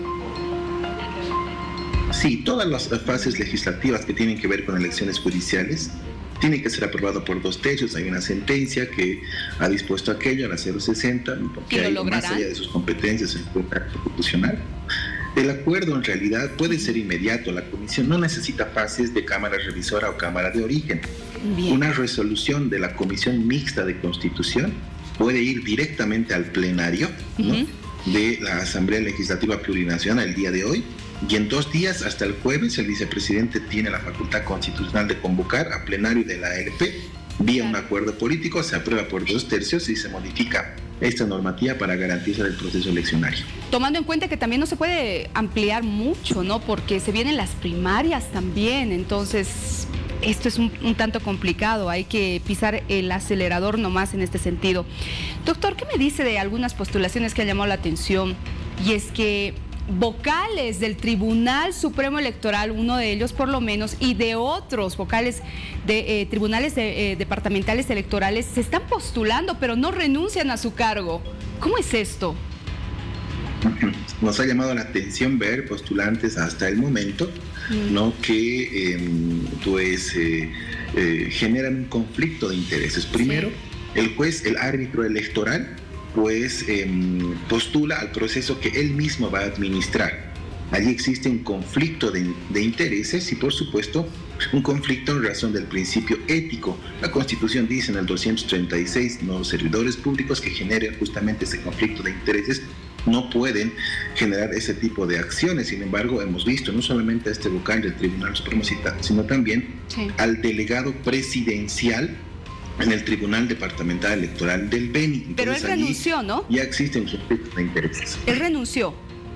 Sí, todas las fases legislativas que tienen que ver con elecciones judiciales tiene que ser aprobado por dos tercios. Hay una sentencia que ha dispuesto aquello, a la cero sesenta, porque hay más allá de sus competencias en el acto constitucional. El acuerdo en realidad puede ser inmediato. La comisión no necesita fases de cámara revisora o cámara de origen. Bien. Una resolución de la Comisión Mixta de Constitución puede ir directamente al plenario, ¿no? uh-huh. de la Asamblea Legislativa Plurinacional el día de hoy. Y en dos días, hasta el jueves, el vicepresidente tiene la facultad constitucional de convocar a plenario de la A L P vía un acuerdo político, se aprueba por dos tercios y se modifica esta normativa para garantizar el proceso eleccionario. Tomando en cuenta que también no se puede ampliar mucho, ¿no? Porque se vienen las primarias también, entonces esto es un, un tanto complicado, hay que pisar el acelerador nomás en este sentido. Doctor, ¿qué me dice de algunas postulaciones que han llamado la atención? Y es que vocales del Tribunal Supremo Electoral, uno de ellos por lo menos, y de otros vocales de eh, tribunales de, eh, departamentales electorales se están postulando, pero no renuncian a su cargo. ¿Cómo es esto? Nos ha llamado la atención ver postulantes hasta el momento, mm. ¿no? que eh, pues eh, eh, generan un conflicto de intereses. Primero, sí. el juez, el árbitro electoral, pues eh, postula al proceso que él mismo va a administrar. Allí existe un conflicto de, de intereses y, por supuesto, un conflicto en razón del principio ético. La Constitución dice en el doscientos treinta y seis, los servidores públicos que generen justamente ese conflicto de intereses no pueden generar ese tipo de acciones. Sin embargo, hemos visto no solamente a este vocal del Tribunal Supremo, sino también sí. al delegado presidencial en el Tribunal Departamental Electoral del Beni. Entonces, pero él renunció, ¿no? Ya existe un conflicto de intereses. Él renunció.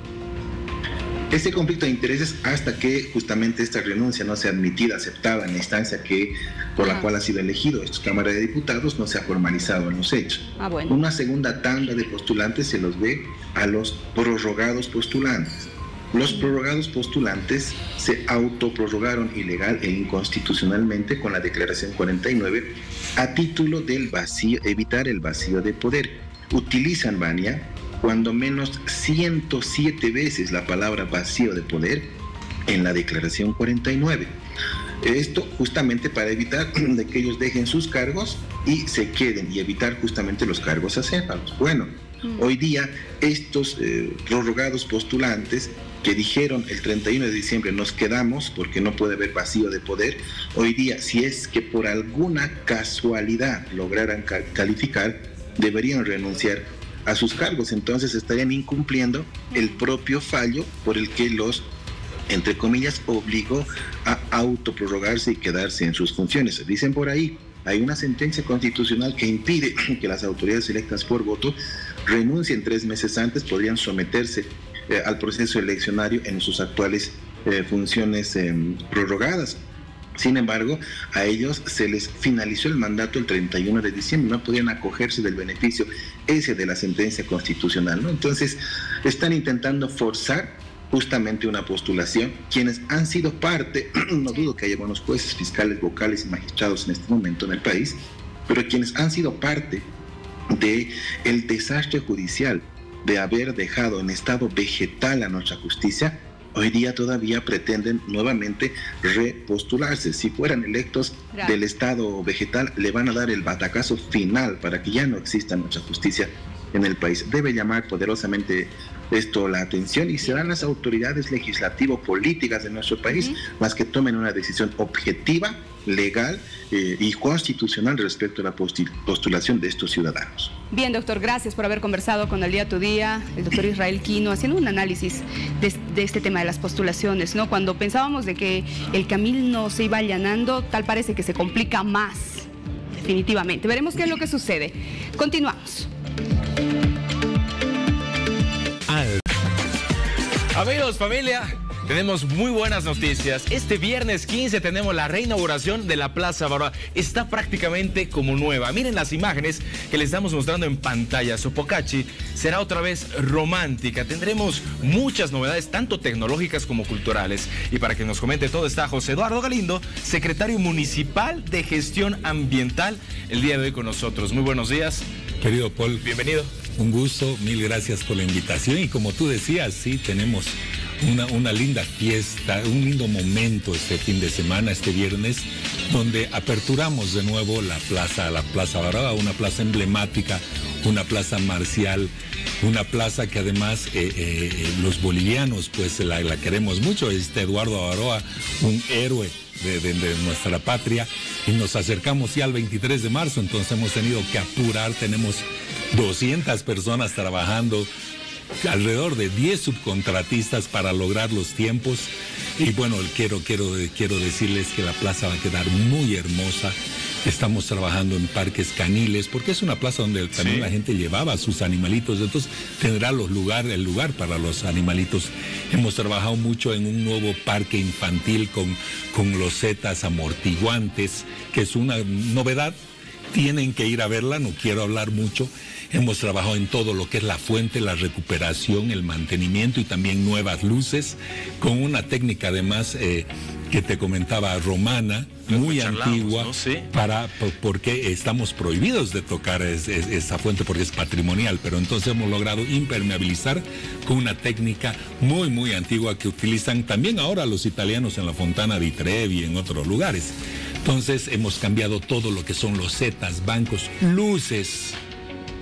Este conflicto de intereses, hasta que justamente esta renuncia no sea admitida, aceptada en la instancia que, por la ah. cual ha sido elegido esta Cámara de Diputados, no se ha formalizado en los hechos. Ah, bueno. Una segunda tanda de postulantes se los ve a los prorrogados postulantes. Los prorrogados postulantes se autoprorrogaron ilegal e inconstitucionalmente con la Declaración cuarenta y nueve a título del vacío, evitar el vacío de poder. Utilizan, Vania, cuando menos ciento siete veces la palabra vacío de poder en la Declaración cuarenta y nueve. Esto justamente para evitar de que ellos dejen sus cargos y se queden y evitar justamente los cargos acéfalos. Bueno, mm. hoy día estos eh, prorrogados postulantes que dijeron el treinta y uno de diciembre nos quedamos porque no puede haber vacío de poder, hoy día si es que por alguna casualidad lograran ca- calificar, deberían renunciar a sus cargos, entonces estarían incumpliendo el propio fallo por el que los, entre comillas, obligó a autoprorrogarse y quedarse en sus funciones. Dicen por ahí, hay una sentencia constitucional que impide que las autoridades electas por voto renuncien tres meses antes, podrían someterse eh, al proceso eleccionario en sus actuales eh, funciones eh, prorrogadas. Sin embargo, a ellos se les finalizó el mandato el treinta y uno de diciembre, no podían acogerse del beneficio ese de la sentencia constitucional, ¿no? Entonces, están intentando forzar justamente una postulación. Quienes han sido parte, no dudo que haya buenos jueces, fiscales, vocales y magistrados en este momento en el país, pero quienes han sido parte de el desastre judicial de haber dejado en estado vegetal a nuestra justicia, hoy día todavía pretenden nuevamente repostularse. Si fueran electos claro. del estado vegetal, le van a dar el batacazo final para que ya no exista nuestra justicia en el país. Debe llamar poderosamente esto la atención y serán las autoridades legislativo-políticas de nuestro país uh-huh. las que tomen una decisión objetiva, legal eh, y constitucional respecto a la postulación de estos ciudadanos. Bien, doctor, gracias por haber conversado con El Día Tu Día, el doctor Israel Quino, haciendo un análisis de, de este tema de las postulaciones, ¿no? Cuando pensábamos de que el camino se iba allanando, tal parece que se complica más, definitivamente. Veremos qué es lo que sucede. Continuamos. Amigos, familia, tenemos muy buenas noticias. Este viernes quince tenemos la reinauguración de la Plaza Baroa. Está prácticamente como nueva. Miren las imágenes que les estamos mostrando en pantalla. Sopocachi será otra vez romántica. Tendremos muchas novedades, tanto tecnológicas como culturales. Y para que nos comente todo está José Eduardo Galindo, secretario municipal de Gestión Ambiental, el día de hoy con nosotros. Muy buenos días. Querido Paul, bienvenido. Un gusto, mil gracias por la invitación y como tú decías, sí, tenemos una, una linda fiesta, un lindo momento este fin de semana, este viernes, donde aperturamos de nuevo la plaza, la Plaza Baroa, una plaza emblemática, una plaza marcial, una plaza que además eh, eh, los bolivianos pues la, la queremos mucho. Este Eduardo Baroa, un héroe De, de, de nuestra patria, y nos acercamos ya al veintitrés de marzo, entonces hemos tenido que apurar, tenemos doscientas personas trabajando, alrededor de diez subcontratistas para lograr los tiempos, y bueno, quiero, quiero, quiero decirles que la plaza va a quedar muy hermosa. Estamos trabajando en parques caniles, porque es una plaza donde también sí. la gente llevaba a sus animalitos, entonces tendrá los lugar, el lugar para los animalitos. Hemos trabajado mucho en un nuevo parque infantil con, con losetas amortiguantes, que es una novedad. Tienen que ir a verla, no quiero hablar mucho. Hemos trabajado en todo lo que es la fuente, la recuperación, el mantenimiento y también nuevas luces, con una técnica además eh, que te comentaba romana, muy antigua, ¿no? Sí. para, por, porque estamos prohibidos de tocar es, es, esa fuente porque es patrimonial, pero entonces hemos logrado impermeabilizar con una técnica muy, muy antigua que utilizan también ahora los italianos en la Fontana di Trevi y en otros lugares. Entonces hemos cambiado todo lo que son losetas, bancos, luces.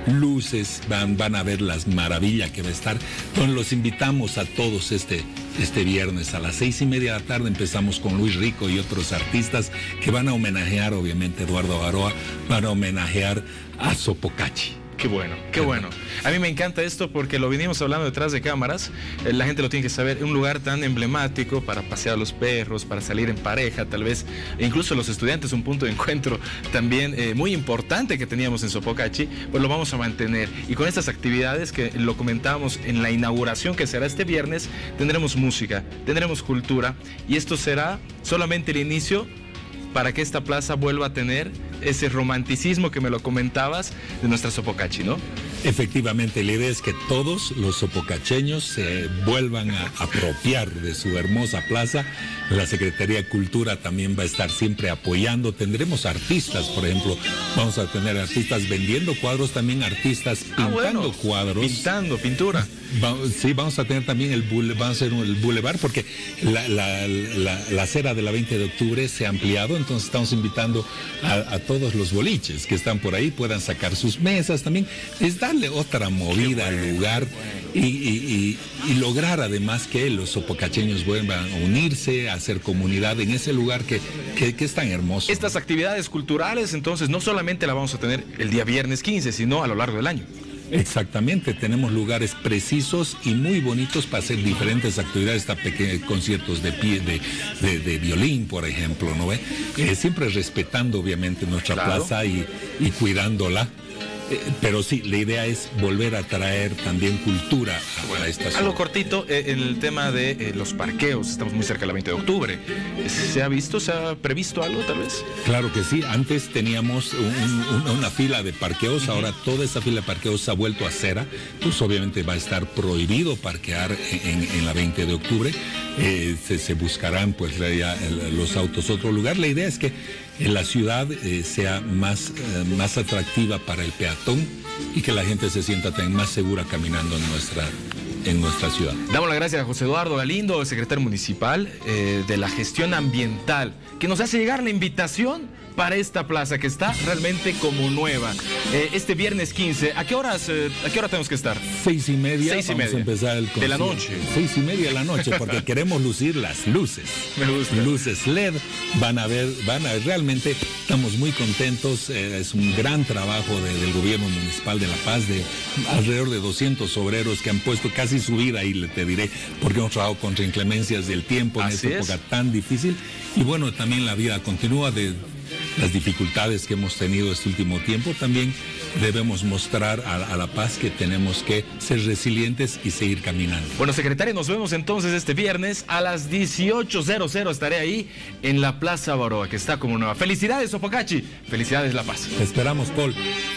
luces, van, van a ver las maravillas que va a estar. Entonces los invitamos a todos este, este viernes a las seis y media de la tarde. Empezamos con Luis Rico y otros artistas que van a homenajear, obviamente, Eduardo Baroa, van a homenajear a Sopocachi. Qué bueno, qué bueno. A mí me encanta esto porque lo venimos hablando detrás de cámaras. Eh, la gente lo tiene que saber. Un lugar tan emblemático para pasear a los perros, para salir en pareja, tal vez. E incluso los estudiantes, un punto de encuentro también eh, muy importante que teníamos en Sopocachi, pues lo vamos a mantener. Y con estas actividades que lo comentábamos en la inauguración que será este viernes, tendremos música, tendremos cultura. Y esto será solamente el inicio para que esta plaza vuelva a tener ese romanticismo que me lo comentabas de nuestra Sopocachi, ¿no? Efectivamente, la idea es que todos los sopocacheños se vuelvan a apropiar de su hermosa plaza. La Secretaría de Cultura también va a estar siempre apoyando. Tendremos artistas, por ejemplo, vamos a tener artistas vendiendo cuadros, también artistas pintando ah, bueno, cuadros. Pintando, pintura. Va, sí, vamos a tener también el, bule, vamos a hacer el bulevar, porque la, la, la, la acera de la veinte de octubre se ha ampliado, entonces estamos invitando a, a todos los boliches que están por ahí, puedan sacar sus mesas también. Es darle otra movida bueno, al lugar y, y, y, y lograr además que los sopocacheños vuelvan a unirse, a hacer comunidad en ese lugar que, que, que es tan hermoso. Estas actividades culturales, entonces, no solamente la vamos a tener el día viernes quince, sino a lo largo del año. Exactamente, tenemos lugares precisos y muy bonitos para hacer diferentes actividades, hasta pequeños conciertos de pie, de, de, de violín, por ejemplo, ¿no ve? Eh, siempre respetando obviamente nuestra claro. plaza y, y cuidándola. Eh, pero sí, la idea es volver a traer también cultura a, bueno, a esta zona. Algo cortito, eh, en el tema de eh, los parqueos, estamos muy cerca del veinte de octubre. ¿Se ha visto, se ha previsto algo tal vez? Claro que sí, antes teníamos un, un, una fila de parqueos, uh-huh. ahora toda esa fila de parqueos se ha vuelto a acera, pues obviamente va a estar prohibido parquear en, en la veinte de octubre, eh, se, se buscarán pues ya los autos a otro lugar. La idea es que la ciudad eh, sea más, eh, más atractiva para el peatón y que la gente se sienta también más segura caminando en nuestra, en nuestra ciudad. Damos las gracias a José Eduardo Galindo, el secretario municipal eh, de la gestión ambiental, que nos hace llegar la invitación para esta plaza que está realmente como nueva. Eh, este viernes quince, ¿a qué horas, eh, a qué hora tenemos que estar? Seis y media. Seis y vamos media. a empezar el concierto. De la noche. Seis y media de la noche, porque queremos lucir las luces. Me gusta. Luces L E D. Van a ver, van a ver, realmente estamos muy contentos. Eh, es un gran trabajo de, del gobierno municipal de La Paz, de alrededor de doscientos obreros que han puesto casi su vida ahí, le te diré, porque hemos trabajado contra inclemencias del tiempo en Así esta es. época tan difícil. Y bueno, también la vida continúa de las dificultades que hemos tenido este último tiempo. También debemos mostrar a, a La Paz que tenemos que ser resilientes y seguir caminando. Bueno, secretario, nos vemos entonces este viernes a las dieciocho horas. Estaré ahí en la Plaza Baroa, que está como nueva. Felicidades, Sopocachi. Felicidades, La Paz. Te esperamos, Paul.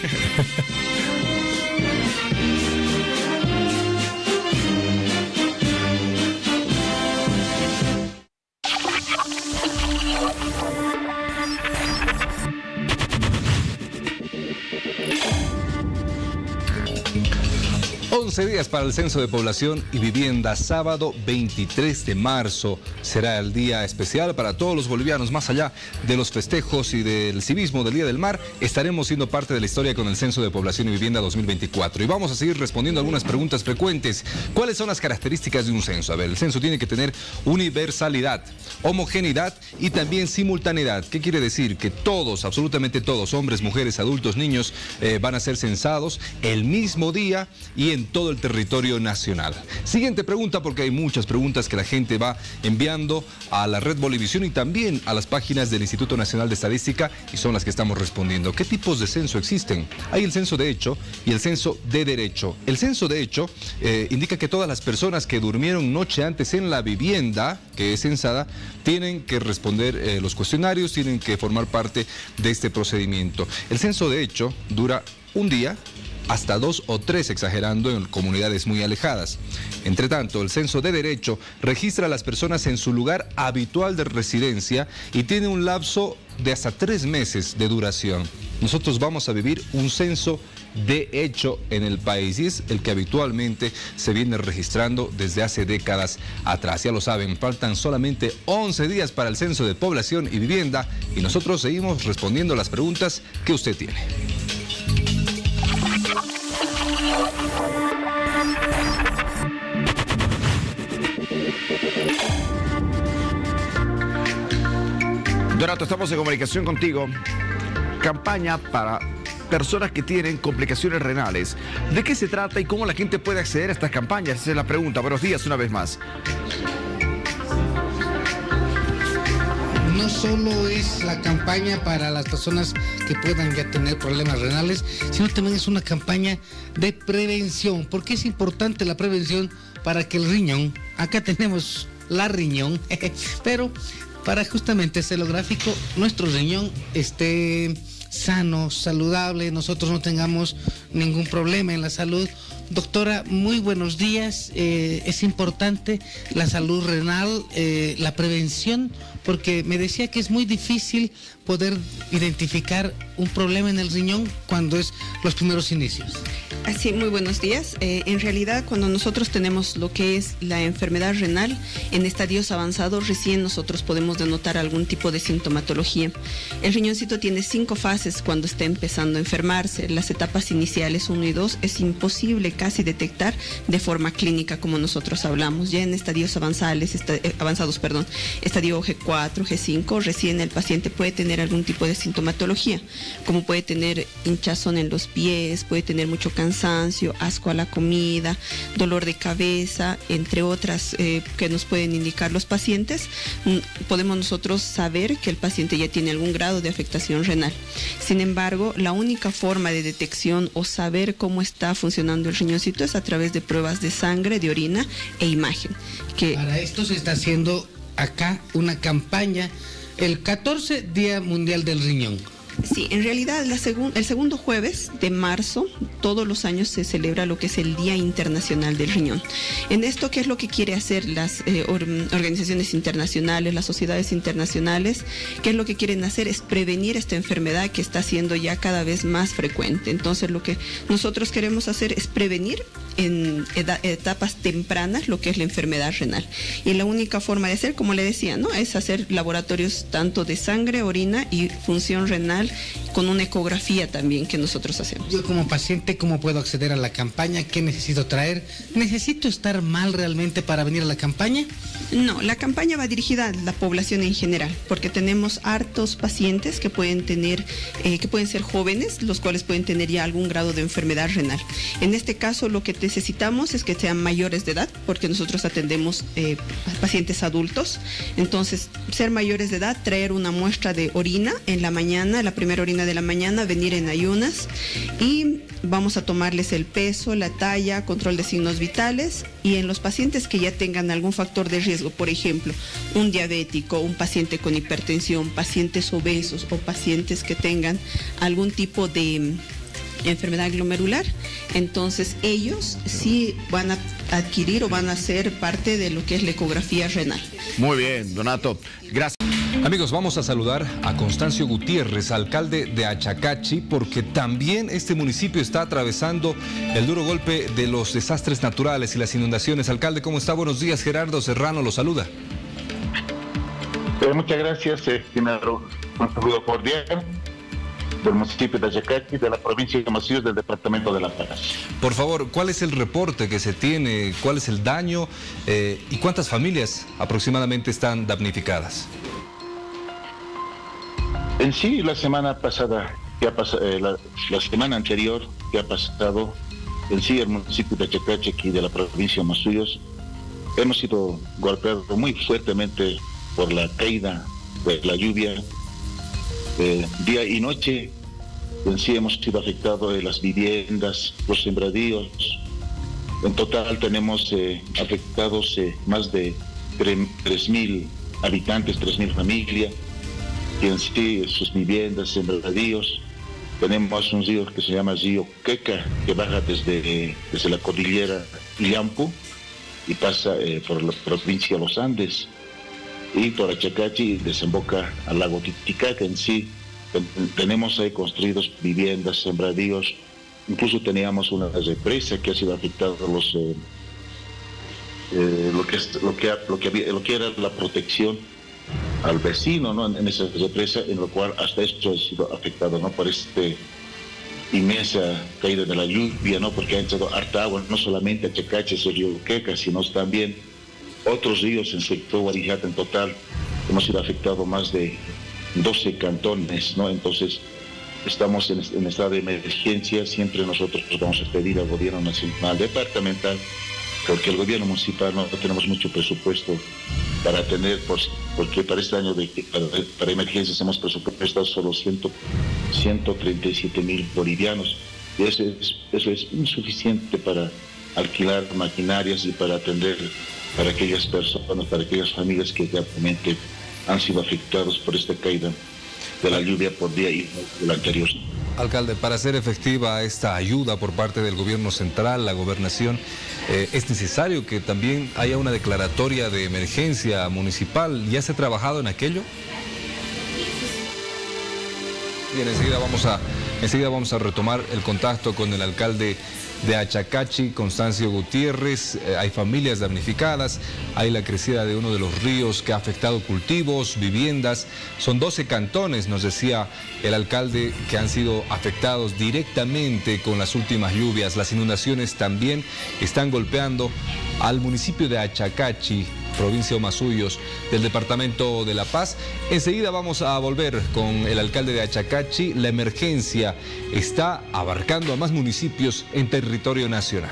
once días para el Censo de Población y Vivienda. Sábado veintitrés de marzo será el día especial para todos los bolivianos. Más allá de los festejos y del civismo del Día del Mar, estaremos siendo parte de la historia con el Censo de Población y Vivienda dos mil veinticuatro. Y vamos a seguir respondiendo algunas preguntas frecuentes. ¿Cuáles son las características de un censo? A ver, el censo tiene que tener universalidad, homogeneidad y también simultaneidad. ¿Qué quiere decir? Que todos, absolutamente todos, hombres, mujeres, adultos, niños, eh, van a ser censados el mismo día y en todo el territorio nacional. Siguiente pregunta, porque hay muchas preguntas que la gente va enviando a la red Bolivisión y también a las páginas del Instituto Nacional de Estadística, y son las que estamos respondiendo. ¿Qué tipos de censo existen? Hay el censo de hecho y el censo de derecho. El censo de hecho eh, indica que todas las personas que durmieron noche antes en la vivienda que es censada tienen que responder eh, los cuestionarios, tienen que formar parte de este procedimiento. El censo de hecho dura un día, hasta dos o tres exagerando en comunidades muy alejadas. Entre tanto, el censo de derecho registra a las personas en su lugar habitual de residencia y tiene un lapso de hasta tres meses de duración. Nosotros vamos a vivir un censo de hecho en el país y es el que habitualmente se viene registrando desde hace décadas atrás. Ya lo saben, faltan solamente once días para el Censo de Población y Vivienda y nosotros seguimos respondiendo las preguntas que usted tiene. Donato, estamos en comunicación contigo. Campaña para personas que tienen complicaciones renales. ¿De qué se trata y cómo la gente puede acceder a estas campañas? Esa es la pregunta. Buenos días una vez más. No solo es la campaña para las personas que puedan ya tener problemas renales, sino también es una campaña de prevención. ¿Por qué es importante la prevención? Para que el riñón, acá tenemos la riñón, pero para justamente ese lo gráfico, nuestro riñón esté sano, saludable, nosotros no tengamos ningún problema en la salud. Doctora, muy buenos días. Eh, es importante la salud renal, eh, la prevención, porque me decía que es muy difícil poder identificar un problema en el riñón cuando es los primeros inicios. Así, muy buenos días. Eh, en realidad, cuando nosotros tenemos lo que es la enfermedad renal en estadios avanzados, recién nosotros podemos denotar algún tipo de sintomatología. El riñoncito tiene cinco fases cuando está empezando a enfermarse. Las etapas iniciales uno y dos es imposible casi detectar de forma clínica como nosotros hablamos. Ya en estadios avanzados, esta, eh, avanzados, perdón, estadio G cuatro, G cinco, recién el paciente puede tener algún tipo de sintomatología, como puede tener hinchazón en los pies, puede tener mucho cansancio, asco a la comida, dolor de cabeza, entre otras eh, que nos pueden indicar los pacientes. Podemos nosotros saber que el paciente ya tiene algún grado de afectación renal. Sin embargo, la única forma de detección o saber cómo está funcionando el riñoncito es a través de pruebas de sangre, de orina e imagen. Que para esto se está haciendo acá una campaña, el catorce Día Mundial del Riñón. Sí, en realidad la segun, el segundo jueves de marzo todos los años se celebra lo que es el Día Internacional del Riñón. En esto, ¿qué es lo que quiere hacer las eh, or, organizaciones internacionales, las sociedades internacionales? ¿Qué es lo que quieren hacer? Es prevenir esta enfermedad que está siendo ya cada vez más frecuente. Entonces, lo que nosotros queremos hacer es prevenir en edad, etapas tempranas lo que es la enfermedad renal. Y la única forma de hacer, como le decía, ¿no?, es hacer laboratorios tanto de sangre, orina y función renal con una ecografía también que nosotros hacemos. Yo como paciente, ¿cómo puedo acceder a la campaña? ¿Qué necesito traer? ¿Necesito estar mal realmente para venir a la campaña? No, la campaña va dirigida a la población en general, porque tenemos hartos pacientes que pueden tener, eh, que pueden ser jóvenes, los cuales pueden tener ya algún grado de enfermedad renal. En este caso, lo que necesitamos es que sean mayores de edad, porque nosotros atendemos eh, a pacientes adultos. Entonces, ser mayores de edad, traer una muestra de orina en la mañana, la primera orina de la mañana, venir en ayunas y vamos a tomarles el peso, la talla, control de signos vitales, y en los pacientes que ya tengan algún factor de riesgo, por ejemplo, un diabético, un paciente con hipertensión, pacientes obesos o pacientes que tengan algún tipo de enfermedad glomerular, entonces ellos sí van a adquirir o van a ser parte de lo que es la ecografía renal. Muy bien, Donato, gracias. Amigos, vamos a saludar a Constancio Gutiérrez, alcalde de Achacachi, porque también este municipio está atravesando el duro golpe de los desastres naturales y las inundaciones. Alcalde, ¿cómo está? Buenos días, Gerardo Serrano lo saluda. Eh, muchas gracias, eh, Genaro. Un saludo cordial del municipio de Achacachi, de la provincia de Masíos, del departamento de La Paz. Por favor, ¿cuál es el reporte que se tiene? ¿Cuál es el daño? Eh, ¿Y cuántas familias aproximadamente están damnificadas? En sí, la semana pasada, que ha pasado, eh, la, la semana anterior que ha pasado, en sí el municipio de Achacachi, aquí de la provincia de Masuyos, hemos sido golpeados muy fuertemente por la caída de la lluvia, eh, día y noche. En sí hemos sido afectados en las viviendas, los sembradíos. En total tenemos eh, afectados eh, más de tres mil habitantes, tres mil familias. Y en sí, sus viviendas, sembradíos. Tenemos un río que se llama río Queca, que baja desde, desde la cordillera Illampu y pasa eh, por la provincia de los Andes y por Achacachi desemboca al lago Titicaca. En sí, ten, tenemos ahí construidos viviendas, sembradíos. Incluso teníamos una represa que ha sido afectada por los, eh, eh, lo, que, lo, que, lo, que había, lo que era la protección al vecino, ¿no?, en, en esa represa, en lo cual hasta esto ha sido afectado, ¿no?, por esta inmensa caída de la lluvia, ¿no?, porque ha entrado harta agua, no solamente a Achacachi, el río Queca, sino también otros ríos en el sector Guarijata. En total hemos sido afectados más de doce cantones, ¿no? Entonces, estamos en, en estado de emergencia. Siempre nosotros vamos a pedir al gobierno nacional, departamental, porque el gobierno municipal no tenemos mucho presupuesto para tener, porque para este año de, para, para emergencias hemos presupuestado solo ciento treinta y siete mil bolivianos, y eso es, eso es insuficiente para alquilar maquinarias y para atender para aquellas personas, para aquellas familias que realmente han sido afectados por esta caída de la lluvia por día y del anterior. Alcalde, para hacer efectiva esta ayuda por parte del gobierno central, la gobernación, eh, es necesario que también haya una declaratoria de emergencia municipal. ¿Ya se ha trabajado en aquello? Bien, enseguida vamos a, enseguida vamos a retomar el contacto con el alcalde de Achacachi, Constancio Gutiérrez. Eh, hay familias damnificadas, hay la crecida de uno de los ríos que ha afectado cultivos, viviendas. Son doce cantones, nos decía el alcalde, que han sido afectados directamente con las últimas lluvias. Las inundaciones también están golpeando al municipio de Achacachi, provincia de Omasuyos, del departamento de La Paz. Enseguida vamos a volver con el alcalde de Achacachi. La emergencia está abarcando a más municipios en territorio nacional.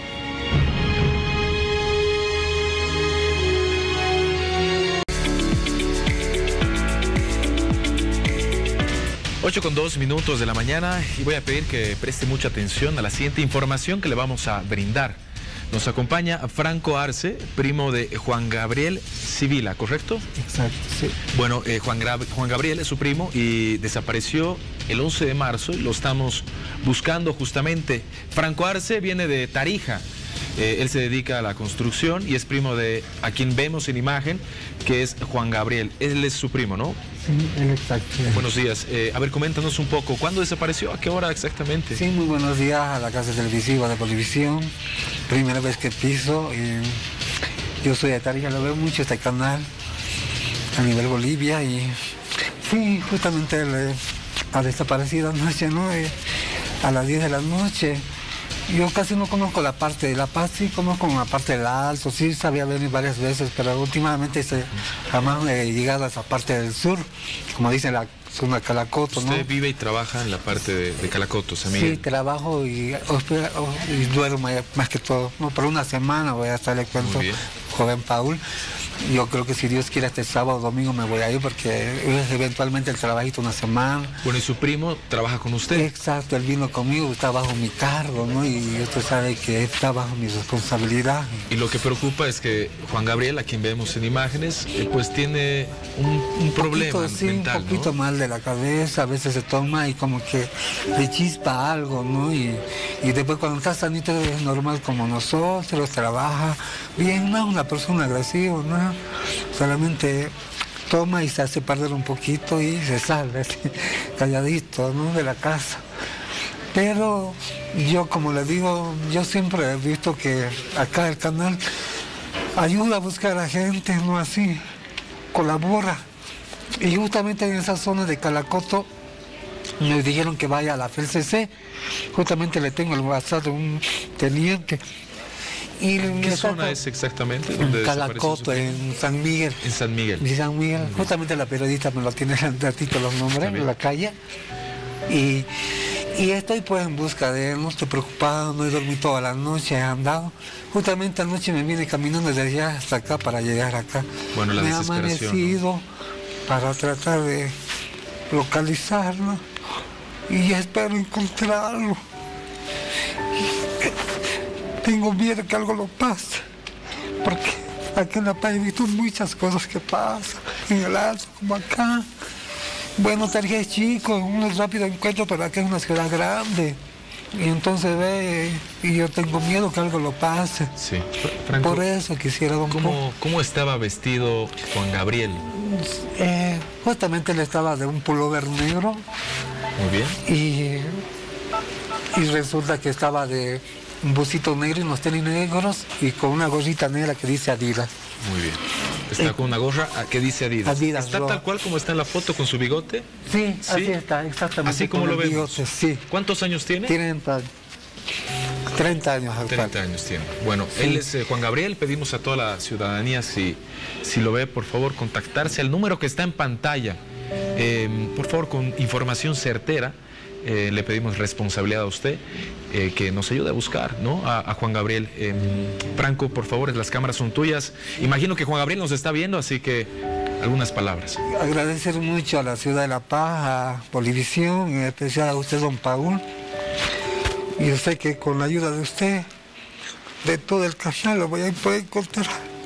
ocho con dos minutos de la mañana, y voy a pedir que preste mucha atención a la siguiente información que le vamos a brindar. Nos acompaña Franco Arce, primo de Juan Gabriel Sibila, ¿correcto? Exacto, sí. Bueno, eh, Juan, Juan Gabriel es su primo y desapareció el once de marzo y lo estamos buscando justamente. Franco Arce viene de Tarija. Eh, él se dedica a la construcción y es primo de a quien vemos en imagen, que es Juan Gabriel. Él es su primo, ¿no? Sí, él exacto. Buenos días. Eh, a ver, coméntanos un poco, ¿cuándo desapareció? ¿A qué hora exactamente? Sí, muy buenos días a la casa televisiva de Bolivisión. Primera vez que piso. Eh, yo soy de Tarija, lo veo mucho este canal a nivel Bolivia y sí, justamente él eh, ha desaparecido anoche, ¿no? Eh, a las diez de la noche. Yo casi no conozco la parte de La Paz, sí conozco la parte del Alto, sí sabía venir varias veces, pero últimamente se, jamás he llegado a esa parte del sur, como dice la zona Calacoto, ¿no? Usted vive y trabaja en la parte de, de Calacoto, San Miguel. Sí, trabajo y, y duermo más que todo, no, por una semana voy a estar, le cuento, joven Paul. Yo creo que si Dios quiere este sábado o domingo me voy a ir porque es eventualmente el trabajito una semana. Bueno, ¿y su primo trabaja con usted? Exacto, él vino conmigo, está bajo mi cargo, ¿no? Y usted sabe que está bajo mi responsabilidad. Y lo que preocupa es que Juan Gabriel, a quien vemos en imágenes, eh, pues tiene un, un problema poquito, sí, mental, un poquito ¿no? mal de la cabeza, a veces se toma y como que le chispa algo, ¿no? Y, y después cuando está sanito es normal como nosotros, trabaja bien, no es una persona agresiva, ¿no? Solamente toma y se hace perder un poquito y se sale así, calladito, ¿no? De la casa. Pero yo, como le digo, yo siempre he visto que acá el canal ayuda a buscar a gente, no así, colabora. Y justamente en esa zona de Calacoto me dijeron que vaya a la F E L C C, justamente le tengo el WhatsApp de un teniente. Y ¿En qué zona es exactamente? ¿Dónde en Calacoto, en San Miguel. En San Miguel. En San Miguel. Justamente la periodista me lo tiene un ratito los nombres en la calle. Y, y estoy pues en busca de él, no estoy preocupado, no he dormido toda la noche, he andado. Justamente anoche me vine caminando desde allá hasta acá para llegar acá. Bueno, la me he desesperación, amanecido, ¿no? Para tratar de localizarlo y espero encontrarlo. Tengo miedo que algo lo pase, porque aquí en La Paz he visto muchas cosas que pasan, en el Alto como acá. Bueno, Tarija es chico, uno rápido encuentro, pero aquí es una ciudad grande. Y entonces ve, y yo tengo miedo que algo lo pase. Sí. Franco, por eso quisiera don ¿cómo, ¿Cómo estaba vestido Juan Gabriel? Eh, justamente él estaba de un pullover negro. Muy bien. Y, y resulta que estaba de un busito negro y unos tenis negros y con una gorrita negra que dice Adidas. Muy bien. Está eh, con una gorra que dice Adidas. Adidas ¿Está tal cual como está en la foto con su bigote? Sí, sí, así está, exactamente. Así como lo vemos. Bigote, sí. ¿Cuántos años tiene? Tienen treinta años. treinta años tiene. Bueno, sí. Él es eh, Juan Gabriel. Pedimos a toda la ciudadanía, si, si lo ve, por favor, contactarse al número que está en pantalla. Eh, por favor, con información certera, eh, le pedimos responsabilidad a usted, eh, que nos ayude a buscar, ¿no? A, a Juan Gabriel. Eh, Franco, por favor, las cámaras son tuyas. Imagino que Juan Gabriel nos está viendo, así que algunas palabras. Agradecer mucho a la Ciudad de La Paz, a Bolivisión, en especial a usted, don Paul. Y yo sé que con la ayuda de usted, de todo el canal, lo voy a poder encontrar.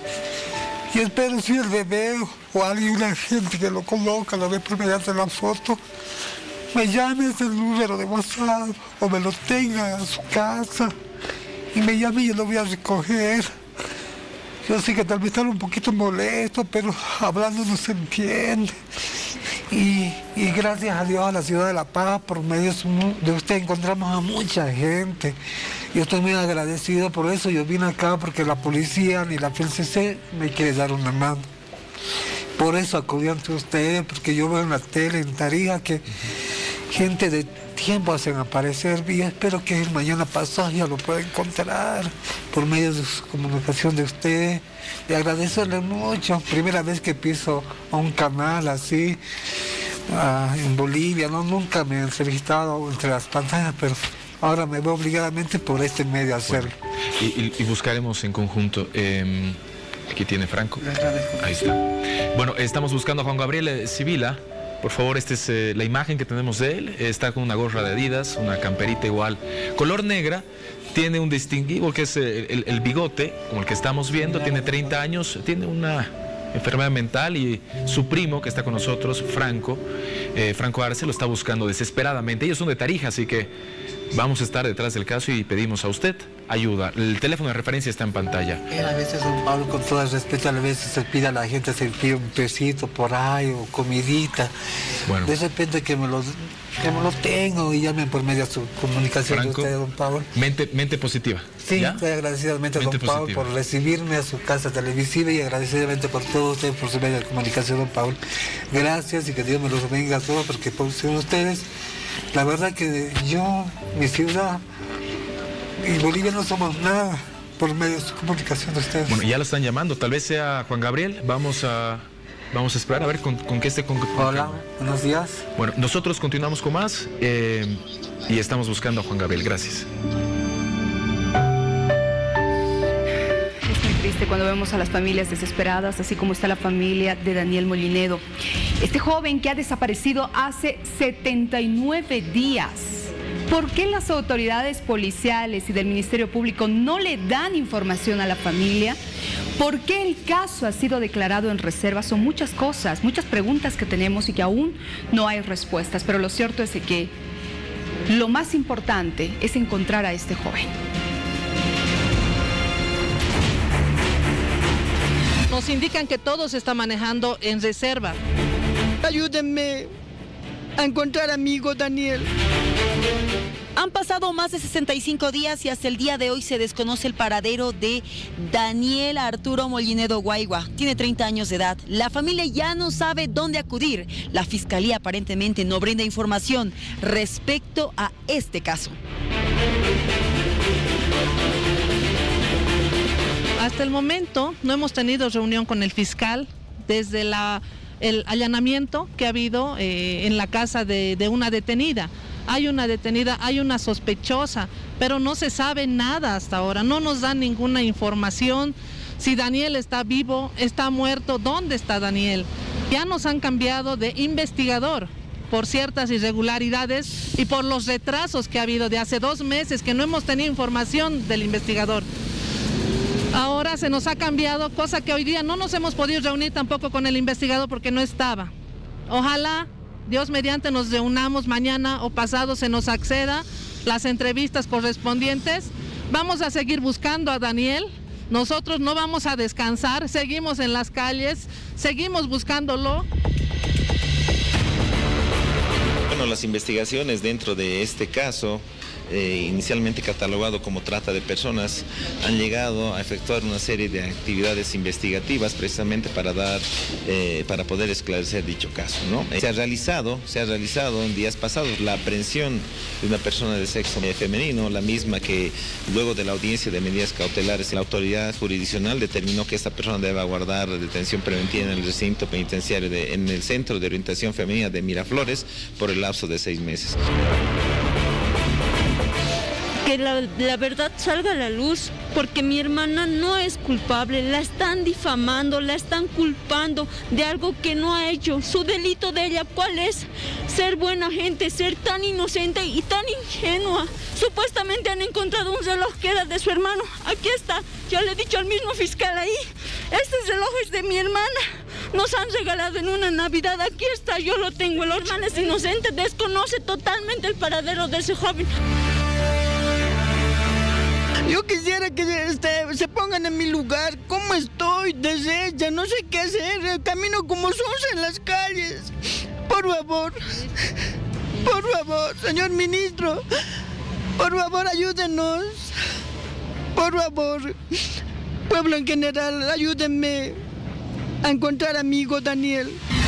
Y espero si el bebé o alguien, una gente que lo conozca, lo ve por mediante la foto, me llame ese número de WhatsApp o me lo tenga a su casa y me llame y yo lo voy a recoger. Yo sé que tal vez están un poquito molesto, pero hablando no se entiende. Y, y gracias a Dios, a la Ciudad de La Paz, por medio de usted encontramos a mucha gente. Yo estoy muy agradecido por eso. Yo vine acá porque la policía ni la F C C me quiere dar una mano. Por eso acudí ante ustedes, porque yo veo en la tele, en Tarija, que gente de tiempo hacen aparecer, y espero que el mañana pasado ya lo pueda encontrar por medio de su comunicación de usted. Y agradecerle mucho, primera vez que piso a un canal así, uh, en Bolivia, no, nunca me he entrevistado entre las pantallas, pero ahora me veo obligadamente por este medio a hacerlo. Bueno, y, y, y buscaremos en conjunto. Eh, aquí tiene Franco. Ahí está. Bueno, estamos buscando a Juan Gabriel eh, Sibila. Por favor, esta es eh, la imagen que tenemos de él. Está con una gorra de Adidas, una camperita igual, color negra. Tiene un distintivo que es el, el, el bigote, como el que estamos viendo. Tiene treinta años, tiene una enfermedad mental y su primo que está con nosotros, Franco, eh, Franco Arce, lo está buscando desesperadamente. Ellos son de Tarija, así que vamos a estar detrás del caso y pedimos a usted ayuda. El teléfono de referencia está en pantalla. Él a veces, don Pablo, con todo el respeto, a veces se pide a la gente, se pide un pesito por ahí o comidita. Bueno. De repente que me lo, que me lo tengo y llamen por medio de su comunicación. Franco, de usted, don Pablo. Mente, mente positiva. Sí, ¿ya? estoy agradecidamente a don Mente Pablo positiva. por recibirme a su casa televisiva y agradecidamente por todo usted, por su medio de comunicación, don Pablo. Gracias y que Dios me los bendiga a todos, porque por ser ustedes, la verdad que yo, mi ciudad y Bolivia no somos nada por medio de su comunicación de ustedes. Bueno, ya lo están llamando, tal vez sea Juan Gabriel. Vamos a, vamos a esperar a ver con, con qué esté. Con, con, Hola, buenos días. Bueno, nosotros continuamos con más eh, y estamos buscando a Juan Gabriel. Gracias. Es muy triste cuando vemos a las familias desesperadas, así como está la familia de Daniel Molinedo. Este joven que ha desaparecido hace setenta y nueve días. ¿Por qué las autoridades policiales y del Ministerio Público no le dan información a la familia? ¿Por qué el caso ha sido declarado en reserva? Son muchas cosas, muchas preguntas que tenemos y que aún no hay respuestas. Pero lo cierto es que lo más importante es encontrar a este joven. Nos indican que todo se está manejando en reserva. Ayúdenme a encontrar a mi hijo Daniel. Han pasado más de sesenta y cinco días y hasta el día de hoy se desconoce el paradero de Daniel Arturo Molinedo Guaigua. Tiene treinta años de edad. La familia ya no sabe dónde acudir. La fiscalía aparentemente no brinda información respecto a este caso. Hasta el momento no hemos tenido reunión con el fiscal desde la, el allanamiento que ha habido eh, en la casa de, de una detenida. Hay una detenida, hay una sospechosa, pero no se sabe nada hasta ahora. No nos dan ninguna información si Daniel está vivo, está muerto, dónde está Daniel. Ya nos han cambiado de investigador por ciertas irregularidades y por los retrasos que ha habido de hace dos meses que no hemos tenido información del investigador. Ahora se nos ha cambiado, cosa que hoy día no nos hemos podido reunir tampoco con el investigador porque no estaba. Ojalá Dios mediante nos reunamos mañana o pasado, se nos acceda las entrevistas correspondientes. Vamos a seguir buscando a Daniel. Nosotros no vamos a descansar, seguimos en las calles, seguimos buscándolo. Bueno, las investigaciones dentro de este caso eh, inicialmente catalogado como trata de personas, han llegado a efectuar una serie de actividades investigativas precisamente para dar, eh, para poder esclarecer dicho caso, ¿no? Se ha realizado, se ha realizado en días pasados la aprehensión de una persona de sexo femenino, la misma que luego de la audiencia de medidas cautelares la autoridad jurisdiccional determinó que esta persona debe aguardar detención preventiva en el recinto penitenciario, de, en el Centro de Orientación Femenina de Miraflores por el lapso de seis meses. Que la, la verdad salga a la luz, porque mi hermana no es culpable, la están difamando, la están culpando de algo que no ha hecho. Su delito de ella, ¿cuál es? Ser buena gente, ser tan inocente y tan ingenua. Supuestamente han encontrado un reloj que era de su hermano. Aquí está, yo le he dicho al mismo fiscal ahí, este reloj es de mi hermana. Nos han regalado en una Navidad, aquí está, yo lo tengo. El hermano es inocente, desconoce totalmente el paradero de ese joven. Yo quisiera que este, se pongan en mi lugar. ¿Cómo estoy? Deshecha, no sé qué hacer. Camino como sonsa en las calles. Por favor, por favor, señor ministro, por favor, ayúdenos. Por favor, pueblo en general, ayúdenme a encontrar a mi hijo Daniel.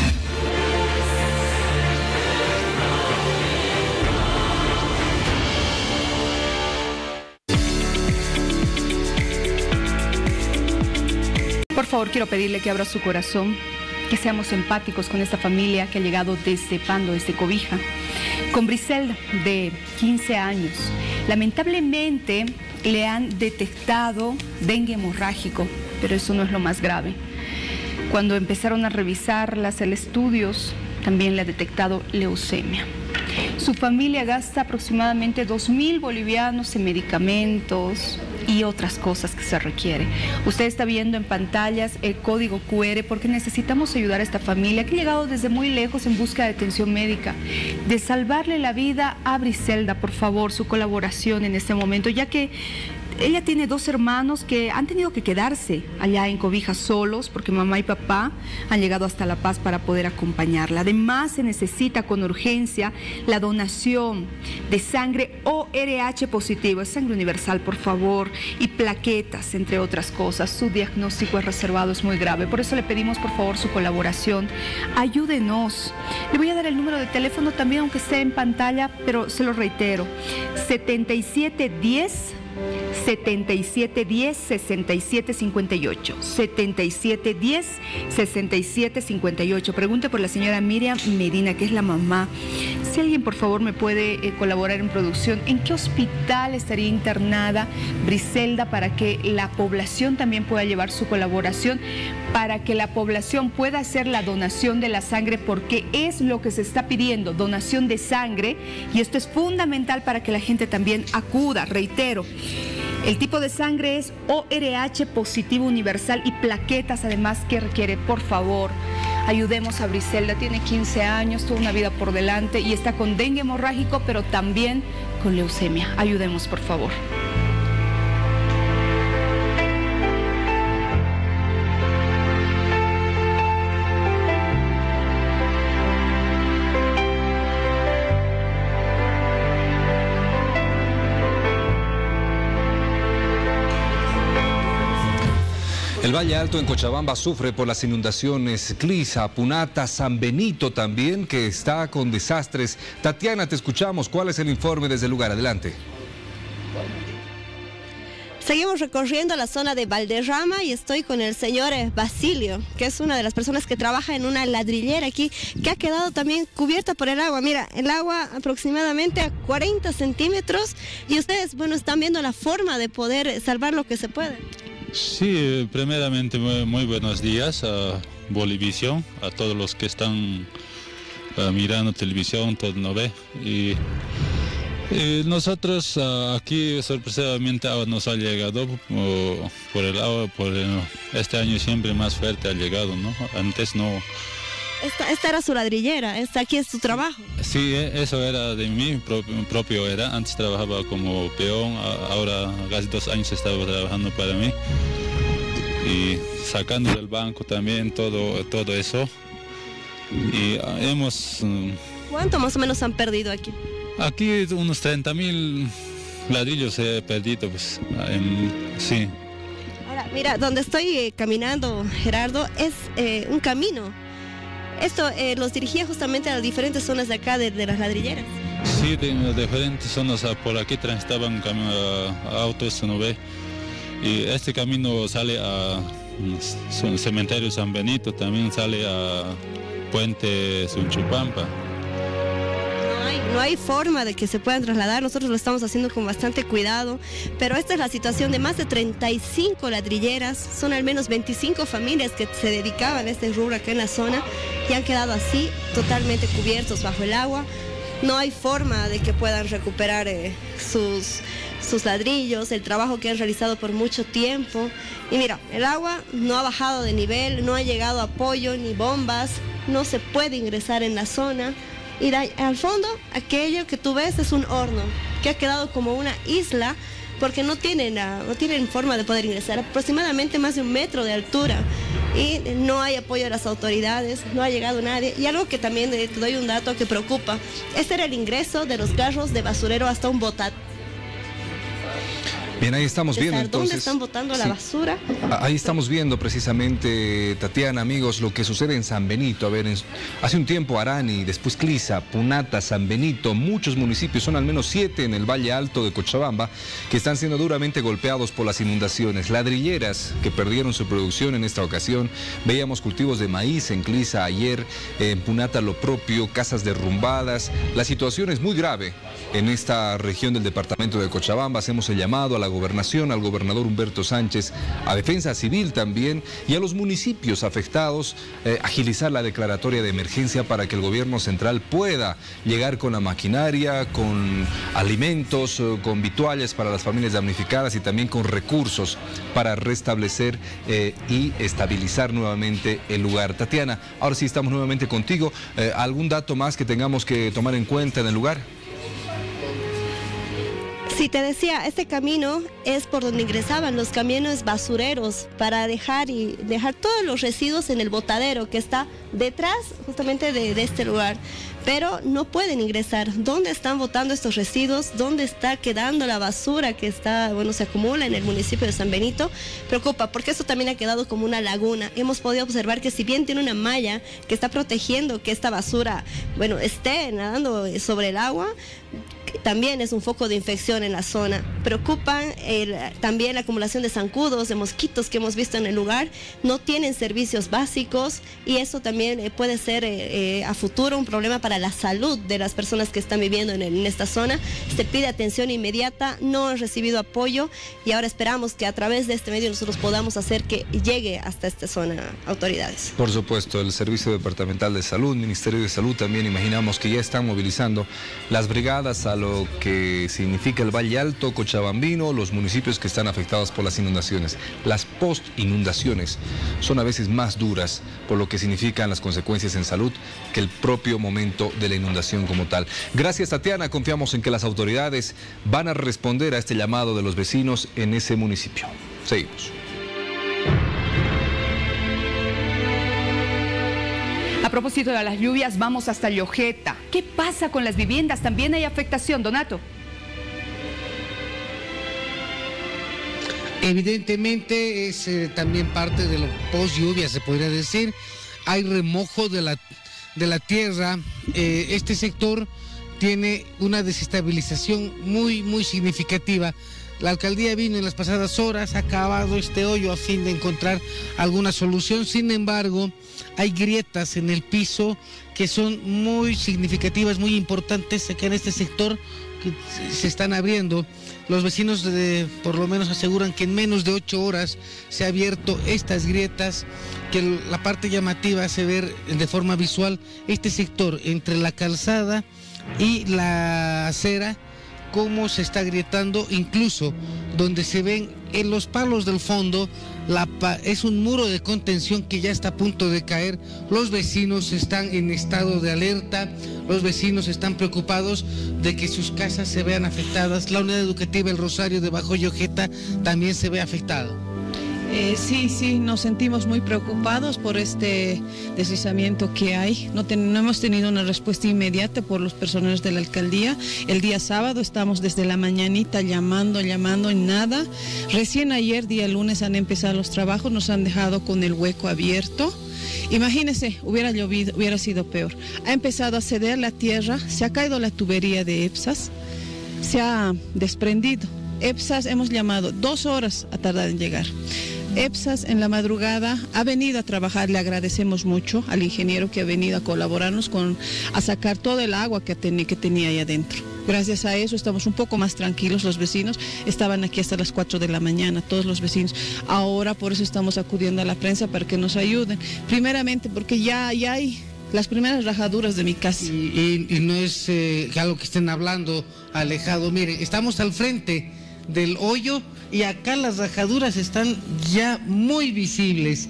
Por favor, quiero pedirle que abra su corazón, que seamos empáticos con esta familia que ha llegado desde Pando, desde Cobija, con Briselda, de quince años. Lamentablemente le han detectado dengue hemorrágico, pero eso no es lo más grave. Cuando empezaron a revisarla, hacer estudios, también le ha detectado leucemia. Su familia gasta aproximadamente dos mil bolivianos en medicamentos y otras cosas que se requiere. Usted está viendo en pantallas el código cu erre porque necesitamos ayudar a esta familia que ha llegado desde muy lejos en busca de atención médica, de salvarle la vida a Briselda. Por favor, su colaboración en este momento, ya que ella tiene dos hermanos que han tenido que quedarse allá en Cobija solos porque mamá y papá han llegado hasta La Paz para poder acompañarla. Además, se necesita con urgencia la donación de sangre O R H positivo, es sangre universal, por favor, y plaquetas, entre otras cosas. Su diagnóstico es reservado, es muy grave. Por eso le pedimos, por favor, su colaboración. Ayúdenos. Le voy a dar el número de teléfono también, aunque esté en pantalla, pero se lo reitero. setenta y siete diez setenta y siete diez sesenta y siete cincuenta y ocho, setenta y siete diez sesenta y siete cincuenta y ocho. Pregunte por la señora Miriam Medina, que es la mamá. Si alguien, por favor, me puede eh, colaborar en producción, ¿en qué hospital estaría internada Briselda para que la población también pueda llevar su colaboración, para que la población pueda hacer la donación de la sangre, porque es lo que se está pidiendo, donación de sangre, y esto es fundamental para que la gente también acuda. Reitero, el tipo de sangre es O R H positivo universal y plaquetas además que requiere. Por favor, ayudemos a Briselda, tiene quince años, toda una vida por delante y está con dengue hemorrágico, pero también con leucemia. Ayudemos, por favor. El Valle Alto en Cochabamba sufre por las inundaciones. Clisa, Punata, San Benito también, que está con desastres. Tatiana, te escuchamos. ¿Cuál es el informe desde el lugar? Adelante. Seguimos recorriendo la zona de Valderrama y estoy con el señor Basilio, que es una de las personas que trabaja en una ladrillera aquí, que ha quedado también cubierta por el agua. Mira, el agua aproximadamente a cuarenta centímetros y ustedes, bueno, están viendo la forma de poder salvar lo que se puede. Sí, primeramente muy, muy buenos días a Bolivisión, a todos los que están uh, mirando televisión, todo no ve. Y, y nosotros uh, aquí sorpresivamente agua nos ha llegado uh, por el agua, por el, este año siempre más fuerte ha llegado, ¿no? Antes no. Esta, esta era su ladrillera, esta aquí es su trabajo. Sí, eso era de mí propio, propio era. Antes trabajaba como peón, ahora casi dos años estaba trabajando para mí. Y sacando del banco también todo, todo eso. Y hemos... ¿Cuánto más o menos han perdido aquí? Aquí unos treinta mil ladrillos se he perdido, pues, en, sí. Ahora, mira, donde estoy eh, caminando, Gerardo, es eh, un camino. Esto eh, los dirigía justamente a las diferentes zonas de acá, de, de las ladrilleras. Sí, de, de diferentes zonas, por aquí transitaban uh, autos, ¿no ve? Y este camino sale a um, Cementerio San Benito, también sale a Puente Sunchupampa. No hay, no hay forma de que se puedan trasladar, nosotros lo estamos haciendo con bastante cuidado, pero esta es la situación de más de treinta y cinco ladrilleras, son al menos veinticinco familias que se dedicaban a este rubro acá en la zona y han quedado así, totalmente cubiertos bajo el agua. No hay forma de que puedan recuperar eh, sus, sus ladrillos, el trabajo que han realizado por mucho tiempo. Y mira, el agua no ha bajado de nivel, no ha llegado apoyo ni bombas, no se puede ingresar en la zona. Y de, al fondo, aquello que tú ves es un horno, que ha quedado como una isla, porque no tienen, no tienen forma de poder ingresar, aproximadamente más de un metro de altura. Y no hay apoyo de las autoridades, no ha llegado nadie. Y algo que también te doy un dato que preocupa, este era el ingreso de los carros de basurero hasta un botadero. Bien, ahí estamos viendo entonces. ¿Dónde están botando la sí. basura? Ahí estamos viendo precisamente, Tatiana, amigos, lo que sucede en San Benito. A ver, en, hace un tiempo Arani, después Clisa, Punata, San Benito, muchos municipios, son al menos siete en el Valle Alto de Cochabamba, que están siendo duramente golpeados por las inundaciones. Ladrilleras que perdieron su producción en esta ocasión. Veíamos cultivos de maíz en Clisa ayer, en Punata lo propio, casas derrumbadas. La situación es muy grave en esta región del departamento de Cochabamba. Hacemos el llamado a la gobernación, al gobernador Humberto Sánchez, a Defensa Civil también y a los municipios afectados, eh, agilizar la declaratoria de emergencia para que el gobierno central pueda llegar con la maquinaria, con alimentos, eh, con vituallas para las familias damnificadas y también con recursos para restablecer eh, y estabilizar nuevamente el lugar. Tatiana, ahora sí estamos nuevamente contigo. Eh, ¿Algún dato más que tengamos que tomar en cuenta en el lugar? Sí, te decía, este camino es por donde ingresaban los camiones basureros para dejar y dejar todos los residuos en el botadero que está detrás justamente de, de este lugar. Pero no pueden ingresar. ¿Dónde están botando estos residuos? ¿Dónde está quedando la basura que está, bueno, se acumula en el municipio de San Benito? Preocupa, porque esto también ha quedado como una laguna. Hemos podido observar que si bien tiene una malla que está protegiendo que esta basura, bueno, esté nadando sobre el agua, también es un foco de infección en la zona. Preocupan el, también la acumulación de zancudos, de mosquitos que hemos visto en el lugar. No tienen servicios básicos y eso también eh, puede ser eh, eh, a futuro un problema para la salud de las personas que están viviendo en, en esta zona. Se pide atención inmediata, no han recibido apoyo y ahora esperamos que a través de este medio nosotros podamos hacer que llegue hasta esta zona autoridades. Por supuesto, el Servicio Departamental de Salud, Ministerio de Salud también imaginamos que ya están movilizando las brigadas a lo que significa el Valle Alto Cochabambino, los municipios que están afectados por las inundaciones. Las post-inundaciones son a veces más duras por lo que significan las consecuencias en salud que el propio momento de la inundación como tal. Gracias, Tatiana, confiamos en que las autoridades van a responder a este llamado de los vecinos en ese municipio. Seguimos. A propósito de las lluvias, vamos hasta Llojeta. ¿Qué pasa con las viviendas? ¿También hay afectación, Donato? Evidentemente es eh, también parte de lo post lluvia, se podría decir. Hay remojo de la, de la tierra. Eh, este sector tiene una desestabilización muy, muy significativa. La alcaldía vino en las pasadas horas, ha cavado este hoyo a fin de encontrar alguna solución. Sin embargo, hay grietas en el piso que son muy significativas, muy importantes acá en este sector que se están abriendo. Los vecinos de, por lo menos aseguran que en menos de ocho horas se han abierto estas grietas, que la parte llamativa hace ver de forma visual este sector entre la calzada y la acera, cómo se está agrietando, incluso donde se ven en los palos del fondo, la pa es un muro de contención que ya está a punto de caer. Los vecinos están en estado de alerta, los vecinos están preocupados de que sus casas se vean afectadas. La unidad educativa El Rosario de Bajo Llojeta también se ve afectada. Eh, sí, sí, nos sentimos muy preocupados por este deslizamiento que hay. No, ten, no hemos tenido una respuesta inmediata por los personeros de la alcaldía. El día sábado estamos desde la mañanita llamando, llamando y nada. Recién ayer, día lunes, han empezado los trabajos, nos han dejado con el hueco abierto. Imagínense, hubiera llovido, hubiera sido peor. Ha empezado a ceder la tierra, se ha caído la tubería de EPSAS, se ha desprendido. EPSAS hemos llamado, dos horas ha tardado en llegar. EPSAS en la madrugada ha venido a trabajar, le agradecemos mucho al ingeniero que ha venido a colaborarnos con, a sacar todo el agua que, ten, que tenía ahí adentro. Gracias a eso estamos un poco más tranquilos, los vecinos estaban aquí hasta las cuatro de la mañana, todos los vecinos. Ahora por eso estamos acudiendo a la prensa para que nos ayuden, primeramente porque ya, ya hay las primeras rajaduras de mi casa. Y, y, y no es eh, algo que estén hablando alejado, mire, estamos al frente del hoyo y acá las rajaduras están ya muy visibles.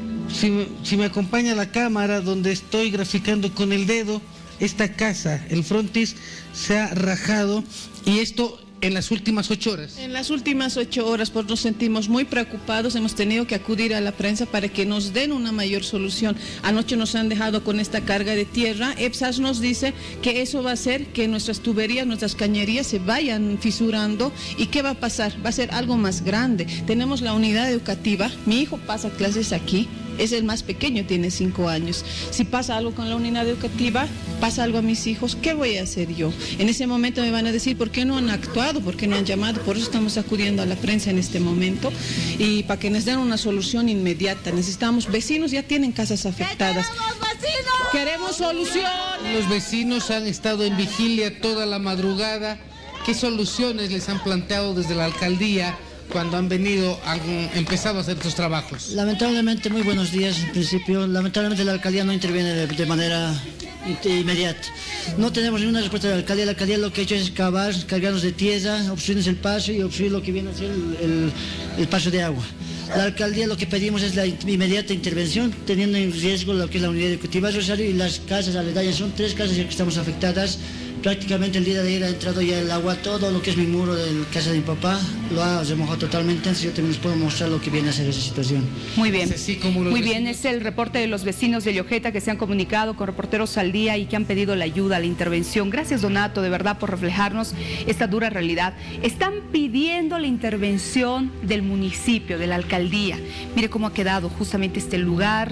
Si, si me acompaña la cámara donde estoy graficando con el dedo, esta casa, el frontis, se ha rajado y esto en las últimas ocho horas. En las últimas ocho horas, pues nos sentimos muy preocupados, hemos tenido que acudir a la prensa para que nos den una mayor solución. Anoche nos han dejado con esta carga de tierra. EPSAS nos dice que eso va a hacer que nuestras tuberías, nuestras cañerías se vayan fisurando. ¿Y qué va a pasar? Va a ser algo más grande. Tenemos la unidad educativa, mi hijo pasa clases aquí. Es el más pequeño, tiene cinco años. Si pasa algo con la unidad educativa, pasa algo a mis hijos, ¿qué voy a hacer yo? En ese momento me van a decir, ¿por qué no han actuado? ¿Por qué no han llamado? Por eso estamos acudiendo a la prensa en este momento y para que nos den una solución inmediata. Necesitamos, vecinos ya tienen casas afectadas. ¡Queremos vecinos! ¡Queremos solución! Los vecinos han estado en vigilia toda la madrugada. ¿Qué soluciones les han planteado desde la alcaldía cuando han venido, han empezado a hacer estos trabajos? Lamentablemente, muy buenos días en principio, lamentablemente la alcaldía no interviene de, de manera inmediata. No tenemos ninguna respuesta de la alcaldía, la alcaldía lo que ha hecho es cavar, cargarnos de tierra, obstruirnos el paso y obstruir lo que viene a ser el, el, el paso de agua. La alcaldía lo que pedimos es la inmediata intervención, teniendo en riesgo lo que es la unidad educativa Rosario y las casas aledañas. Son tres casas que estamos afectadas. Prácticamente el día de ayer ha entrado ya el agua, todo lo que es mi muro de casa de mi papá lo ha remojado totalmente, entonces yo también les puedo mostrar lo que viene a ser esa situación. Muy bien, muy bien, es el reporte de los vecinos de Llojeta que se han comunicado con Reporteros al Día y que han pedido la ayuda, la intervención. Gracias, Donato, de verdad, por reflejarnos esta dura realidad. Están pidiendo la intervención del municipio, de la alcaldía. Mire cómo ha quedado justamente este lugar,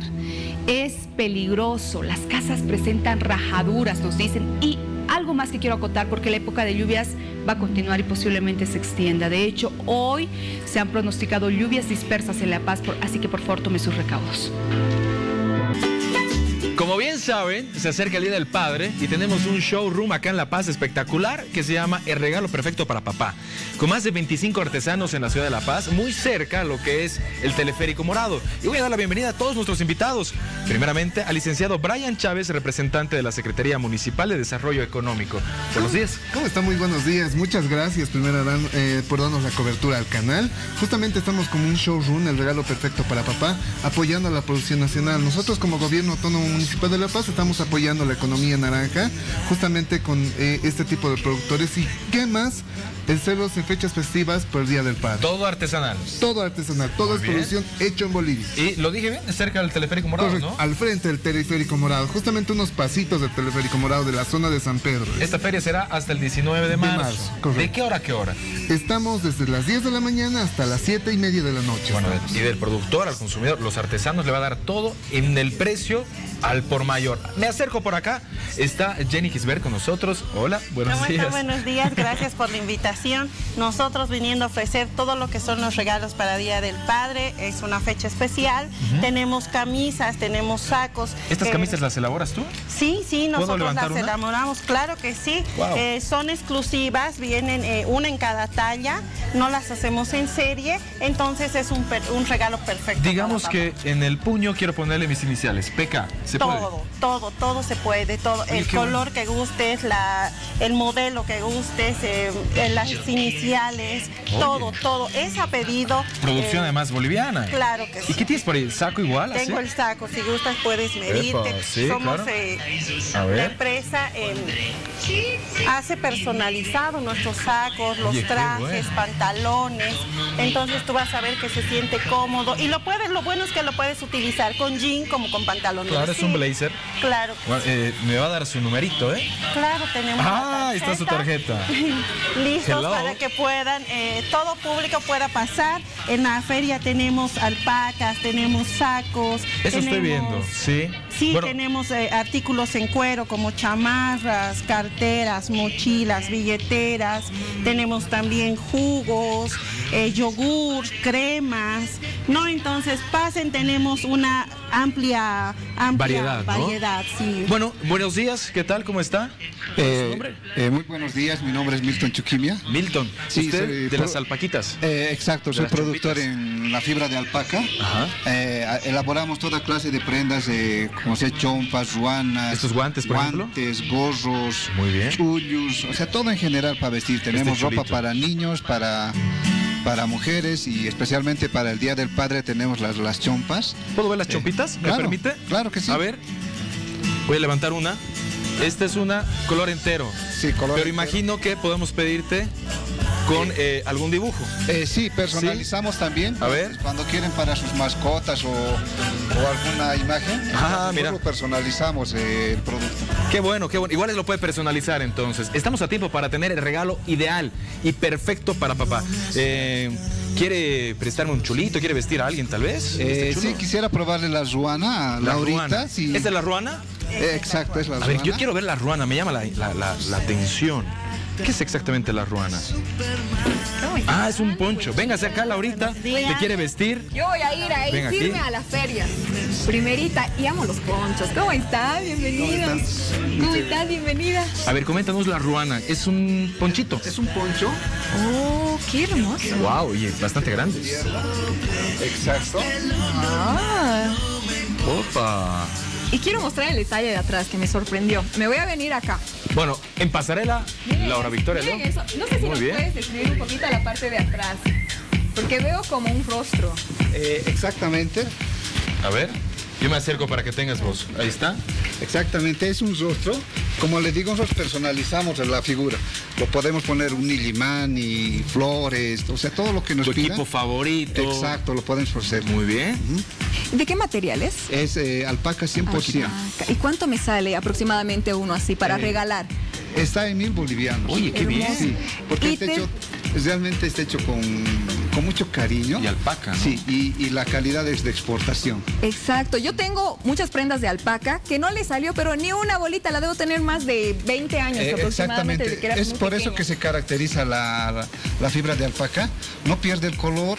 es peligroso, las casas presentan rajaduras, nos dicen, y algo más que quiero acotar porque la época de lluvias va a continuar y posiblemente se extienda. De hecho, hoy se han pronosticado lluvias dispersas en La Paz, así que por favor tome sus recaudos. Como bien saben, se acerca el Día del Padre y tenemos un showroom acá en La Paz espectacular que se llama El Regalo Perfecto para Papá, con más de veinticinco artesanos en la ciudad de La Paz, muy cerca a lo que es el Teleférico Morado. Y voy a dar la bienvenida a todos nuestros invitados. Primeramente al licenciado Brian Chávez, representante de la Secretaría Municipal de Desarrollo Económico. Buenos días. ¿Cómo está? Muy buenos días. Muchas gracias primero dan, eh, por darnos la cobertura al canal. Justamente estamos como un showroom, El Regalo Perfecto para Papá, apoyando a la producción nacional. Nosotros como Gobierno Autónomo Municipal de La Paz estamos apoyando la economía naranja justamente con eh, este tipo de productores. Y qué más, el celos en fechas festivas por el Día del Padre. Todo artesanal. Todo artesanal, todo es producción hecho en Bolivia. Y lo dije bien, es cerca del Teleférico Morado. Correcto, ¿no? Al frente del Teleférico Morado, justamente unos pasitos del Teleférico Morado de la zona de San Pedro. Esta feria será hasta el diecinueve de marzo. De, marzo, ¿De qué hora a qué hora? Estamos desde las diez de la mañana hasta las siete y media de la noche. Bueno, y del productor al consumidor, los artesanos le va a dar todo en el precio al por mayor. Me acerco por acá, está Jenny Gisbert con nosotros. Hola, buenos ¿Cómo días. Está? Buenos días, gracias por la invitación. Nosotros viniendo a ofrecer todo lo que son los regalos para Día del Padre, es una fecha especial. Uh-huh. Tenemos camisas, tenemos sacos. ¿Estas eh, camisas las elaboras tú? Sí, sí, nosotros las una? elaboramos, claro que sí. Wow. Eh, son exclusivas, vienen eh, una en cada talla, no las hacemos en serie, entonces es un, per, un regalo perfecto. Digamos que en el puño quiero ponerle mis iniciales, P K. ¿Se todo, puede. todo, todo se puede, todo. Oye, el qué color que gustes, la, el modelo que gustes, eh, las iniciales, Oye. todo, todo. Es a pedido. Producción eh, además boliviana. Claro que sí. ¿Y qué tienes por ahí? ¿Saco igual? así? Tengo el saco, si gustas puedes medirte. Epa, sí, Somos claro. eh, A ver. la empresa eh, hace personalizado nuestros sacos, los Oye, qué trajes, bueno. pantalones. Entonces tú vas a ver que se siente cómodo. Y lo puedes, lo bueno es que lo puedes utilizar con jean como con pantalón. Claro, es un blazer. Claro. Bueno, eh, me va a dar su numerito, ¿eh? Claro, tenemos Ah, la ahí está su tarjeta. Listos Hello. para que puedan, eh, todo público pueda pasar. En la feria tenemos alpacas, tenemos sacos. Eso estoy tenemos- viendo, sí. Sí, Bueno, tenemos eh, artículos en cuero como chamarras, carteras, mochilas, billeteras. Tenemos también jugos, eh, yogur, cremas. No, entonces pasen, tenemos una amplia, amplia variedad, ¿no? variedad, sí. Bueno, buenos días, ¿qué tal? ¿Cómo está? ¿Cuál es su Eh, nombre? eh, muy buenos días, mi nombre es Milton Chuquimia. Milton, Sí, ¿usted soy de pro- las alpaquitas? Eh, exacto, De soy las productor chompitas. en la fibra de alpaca. Ajá. Eh, a- elaboramos toda clase de prendas, eh, como sea chompas, ruanas. ¿Estos guantes, por ejemplo? Guantes, gorros, Muy bien. chullos, o sea, todo en general para vestir. Tenemos ropa chulito. para niños, para, para mujeres y especialmente para el Día del Padre tenemos las, las chompas. ¿Puedo ver las chompitas? ¿Me claro, permite? Claro que sí. A ver, voy a levantar una. Esta es una color entero. Sí, color Pero entero. imagino que podemos pedirte con eh, algún dibujo. Eh, sí, personalizamos también. A ver. Cuando quieren para sus mascotas o, o alguna imagen. Ah, mira. nosotros personalizamos eh, el producto. Qué bueno, qué bueno. Igual lo puede personalizar entonces. Estamos a tiempo para tener el regalo ideal y perfecto para papá. Eh, ¿Quiere prestarme un chulito? ¿Quiere vestir a alguien tal vez? Eh, ¿Este chulo? sí, quisiera probarle la ruana a La Laurita. ruana. Sí. ¿Esta es la ruana? Eh, exacto, es la A ruana. ver, yo quiero ver la ruana, me llama la, la- la- la atención. ¿Qué es exactamente la ruana? Ah, es un poncho. Véngase acá, Laurita. ¿Te quiere vestir? Yo voy a ir ahí, Ven aquí. firme a la feria. Primerita, y amo los ponchos. ¿Cómo está? Bienvenido. ¿Cómo estás? Bienvenida. A ver, coméntanos la ruana. Es un ponchito. Es un poncho. Oh, qué hermoso. Wow, oye, bastante grande. Exacto. Ah. Opa. Y quiero mostrar el detalle de atrás que me sorprendió. Me voy a venir acá. Bueno, en pasarela, Laura Victoria, ¿no? Miren eso. No sé si Muy nos bien. puedes describir un poquito la parte de atrás. Porque veo como un rostro. Eh, exactamente. A ver, yo me acerco para que tengas voz. Ahí está. Exactamente, es un rostro. Como le digo, nosotros personalizamos la figura. Lo podemos poner un ilimán y flores, o sea, todo lo que nos Tu pidan. equipo favorito. Exacto, lo podemos hacer. Muy bien. ¿De qué material es? Es eh, alpaca cien por ciento. Alpaca. ¿Y cuánto me sale aproximadamente uno así para Eh, regalar? Está en mil bolivianos. Oye, qué bien. Sí, porque Y está te- hecho, realmente está hecho con, con mucho cariño. Y alpaca, ¿no? Sí, y, y la calidad es de exportación. Exacto, yo tengo muchas prendas de alpaca que no le salió, pero ni una bolita, la debo tener más de veinte años Eh, aproximadamente. Desde que era es muy por eso pequeña. que se caracteriza la, la- la fibra de alpaca. No pierde el color,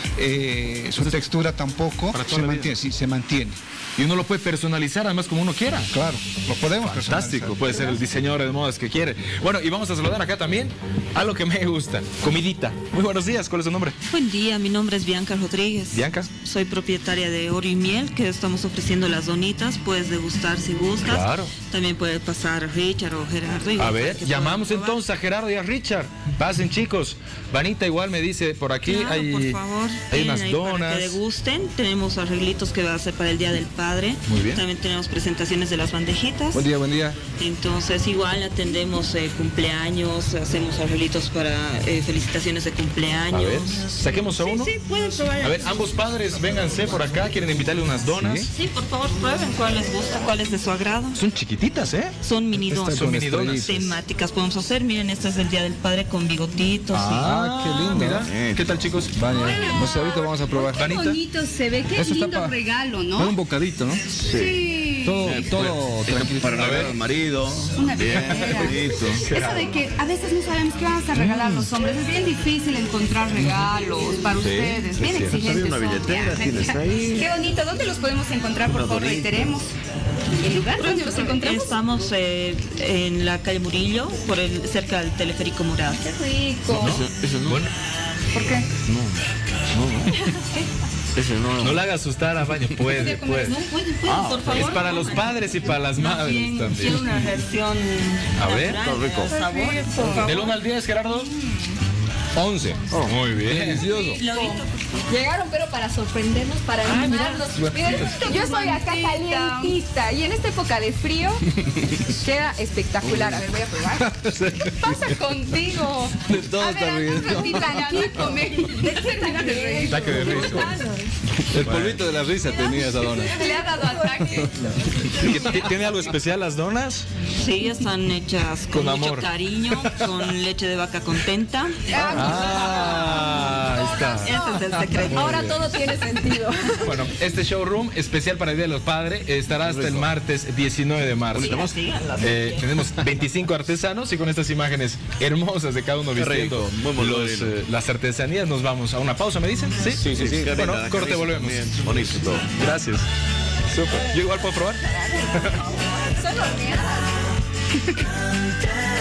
eh, su textura tampoco. para toda Se la vida. mantiene, sí, se mantiene. Y uno lo puede personalizar además como uno quiera. Claro, lo podemos Fantástico, puede ser el diseñador de modas que quiere. Bueno, y vamos a saludar acá también a lo que me gusta, comidita. Muy buenos días, ¿cuál es su nombre? Buen día, mi nombre es Bianca Rodríguez. Bianca. Soy propietaria de Oro y Miel, que estamos ofreciendo las donitas. Puedes degustar si gustas. Claro. También puede pasar Richard o Gerardo. igual A para ver, que llamamos puedan probar. entonces a Gerardo y a Richard. Pasen, chicos. Vanita igual me dice por aquí Claro, hay, por favor. hay Tienen unas ahí donas. Para que degusten. Tenemos arreglitos que va a ser para el Día del Padre. Muy bien. También tenemos presentaciones de las bandejitas. Buen día, buen día. Entonces igual atendemos eh, cumpleaños, hacemos arreglitos para eh, felicitaciones de cumpleaños. A ver, saquemos a Sí, uno. Sí, pueden probar. A ver, ambos padres, vénganse por acá, quieren invitarle unas donas. Sí, por favor, prueben cuál les gusta, cuál es de su agrado. Son chiquititas, ¿eh? Son mini Estas donas. son mini donas. Temáticas podemos hacer. Miren, esta es del Día del Padre con bigotitos. Ah, qué lindo. Mira. ¿Qué tal, chicos? Vaya, no sé, ahorita vamos a probar. Qué bonito se ve, qué Eso está lindo pa- regalo, Para ¿no? un bocadito, ¿no? Sí. Todo, todo tranquilo. Para regalar al marido. Una Bien, billetera. bonito. Eso de que a veces no sabemos qué vamos a regalar Mm. los hombres. Es bien difícil encontrar regalos para Sí, ustedes. es Bien cierto. exigentes. Una son. billetera Ya, tienes ahí. Qué bonito. ¿Dónde los podemos encontrar? Por favor, reiteremos. ¿El lugar donde los encontramos? Estamos eh, en la calle Murillo, por el, cerca del teleférico Murat. Qué rico. Eso, eso no. Bueno, ¿Por qué? No, no, no. Ese no. No la haga asustar a Baño, puede, puede. No, puede, puede, Ah, por favor. es para los padres y para las Más madres bien, también. quiero una versión A ver, natural, está rico. de sabor, por favor. Del uno al diez, Gerardo. once. Oh, muy bien. Delicioso. Llegaron, pero para sorprendernos, para animarnos. Miren, yo estoy acá calientita y en esta época de frío queda espectacular. A ver, voy a probar. ¿Qué pasa contigo? De todo A está ver, riendo. un ratito aquí, come. Termina de reír. Ataque de risa. El polvito de la risa tenía esa dona. Le ha dado ataque. ¿Tiene algo especial las donas? Sí, están hechas con, Con mucho amor. cariño, con leche de vaca contenta. Ah, ahí está. Ese es el secreto. Ahora todo tiene sentido. Bueno, este showroom especial para el Día de los Padres estará hasta el martes diecinueve de marzo. Eh, tenemos veinticinco artesanos y con estas imágenes hermosas de cada uno Qué vistiendo rico, muy los, bonito. eh, las artesanías. Nos vamos a una pausa, ¿me dicen? Sí, Sí, sí, sí. Bueno, Linda, corte, camisa volvemos. también, bonito todo. Gracias. Súper. ¿Yo igual puedo probar? Son horneadas.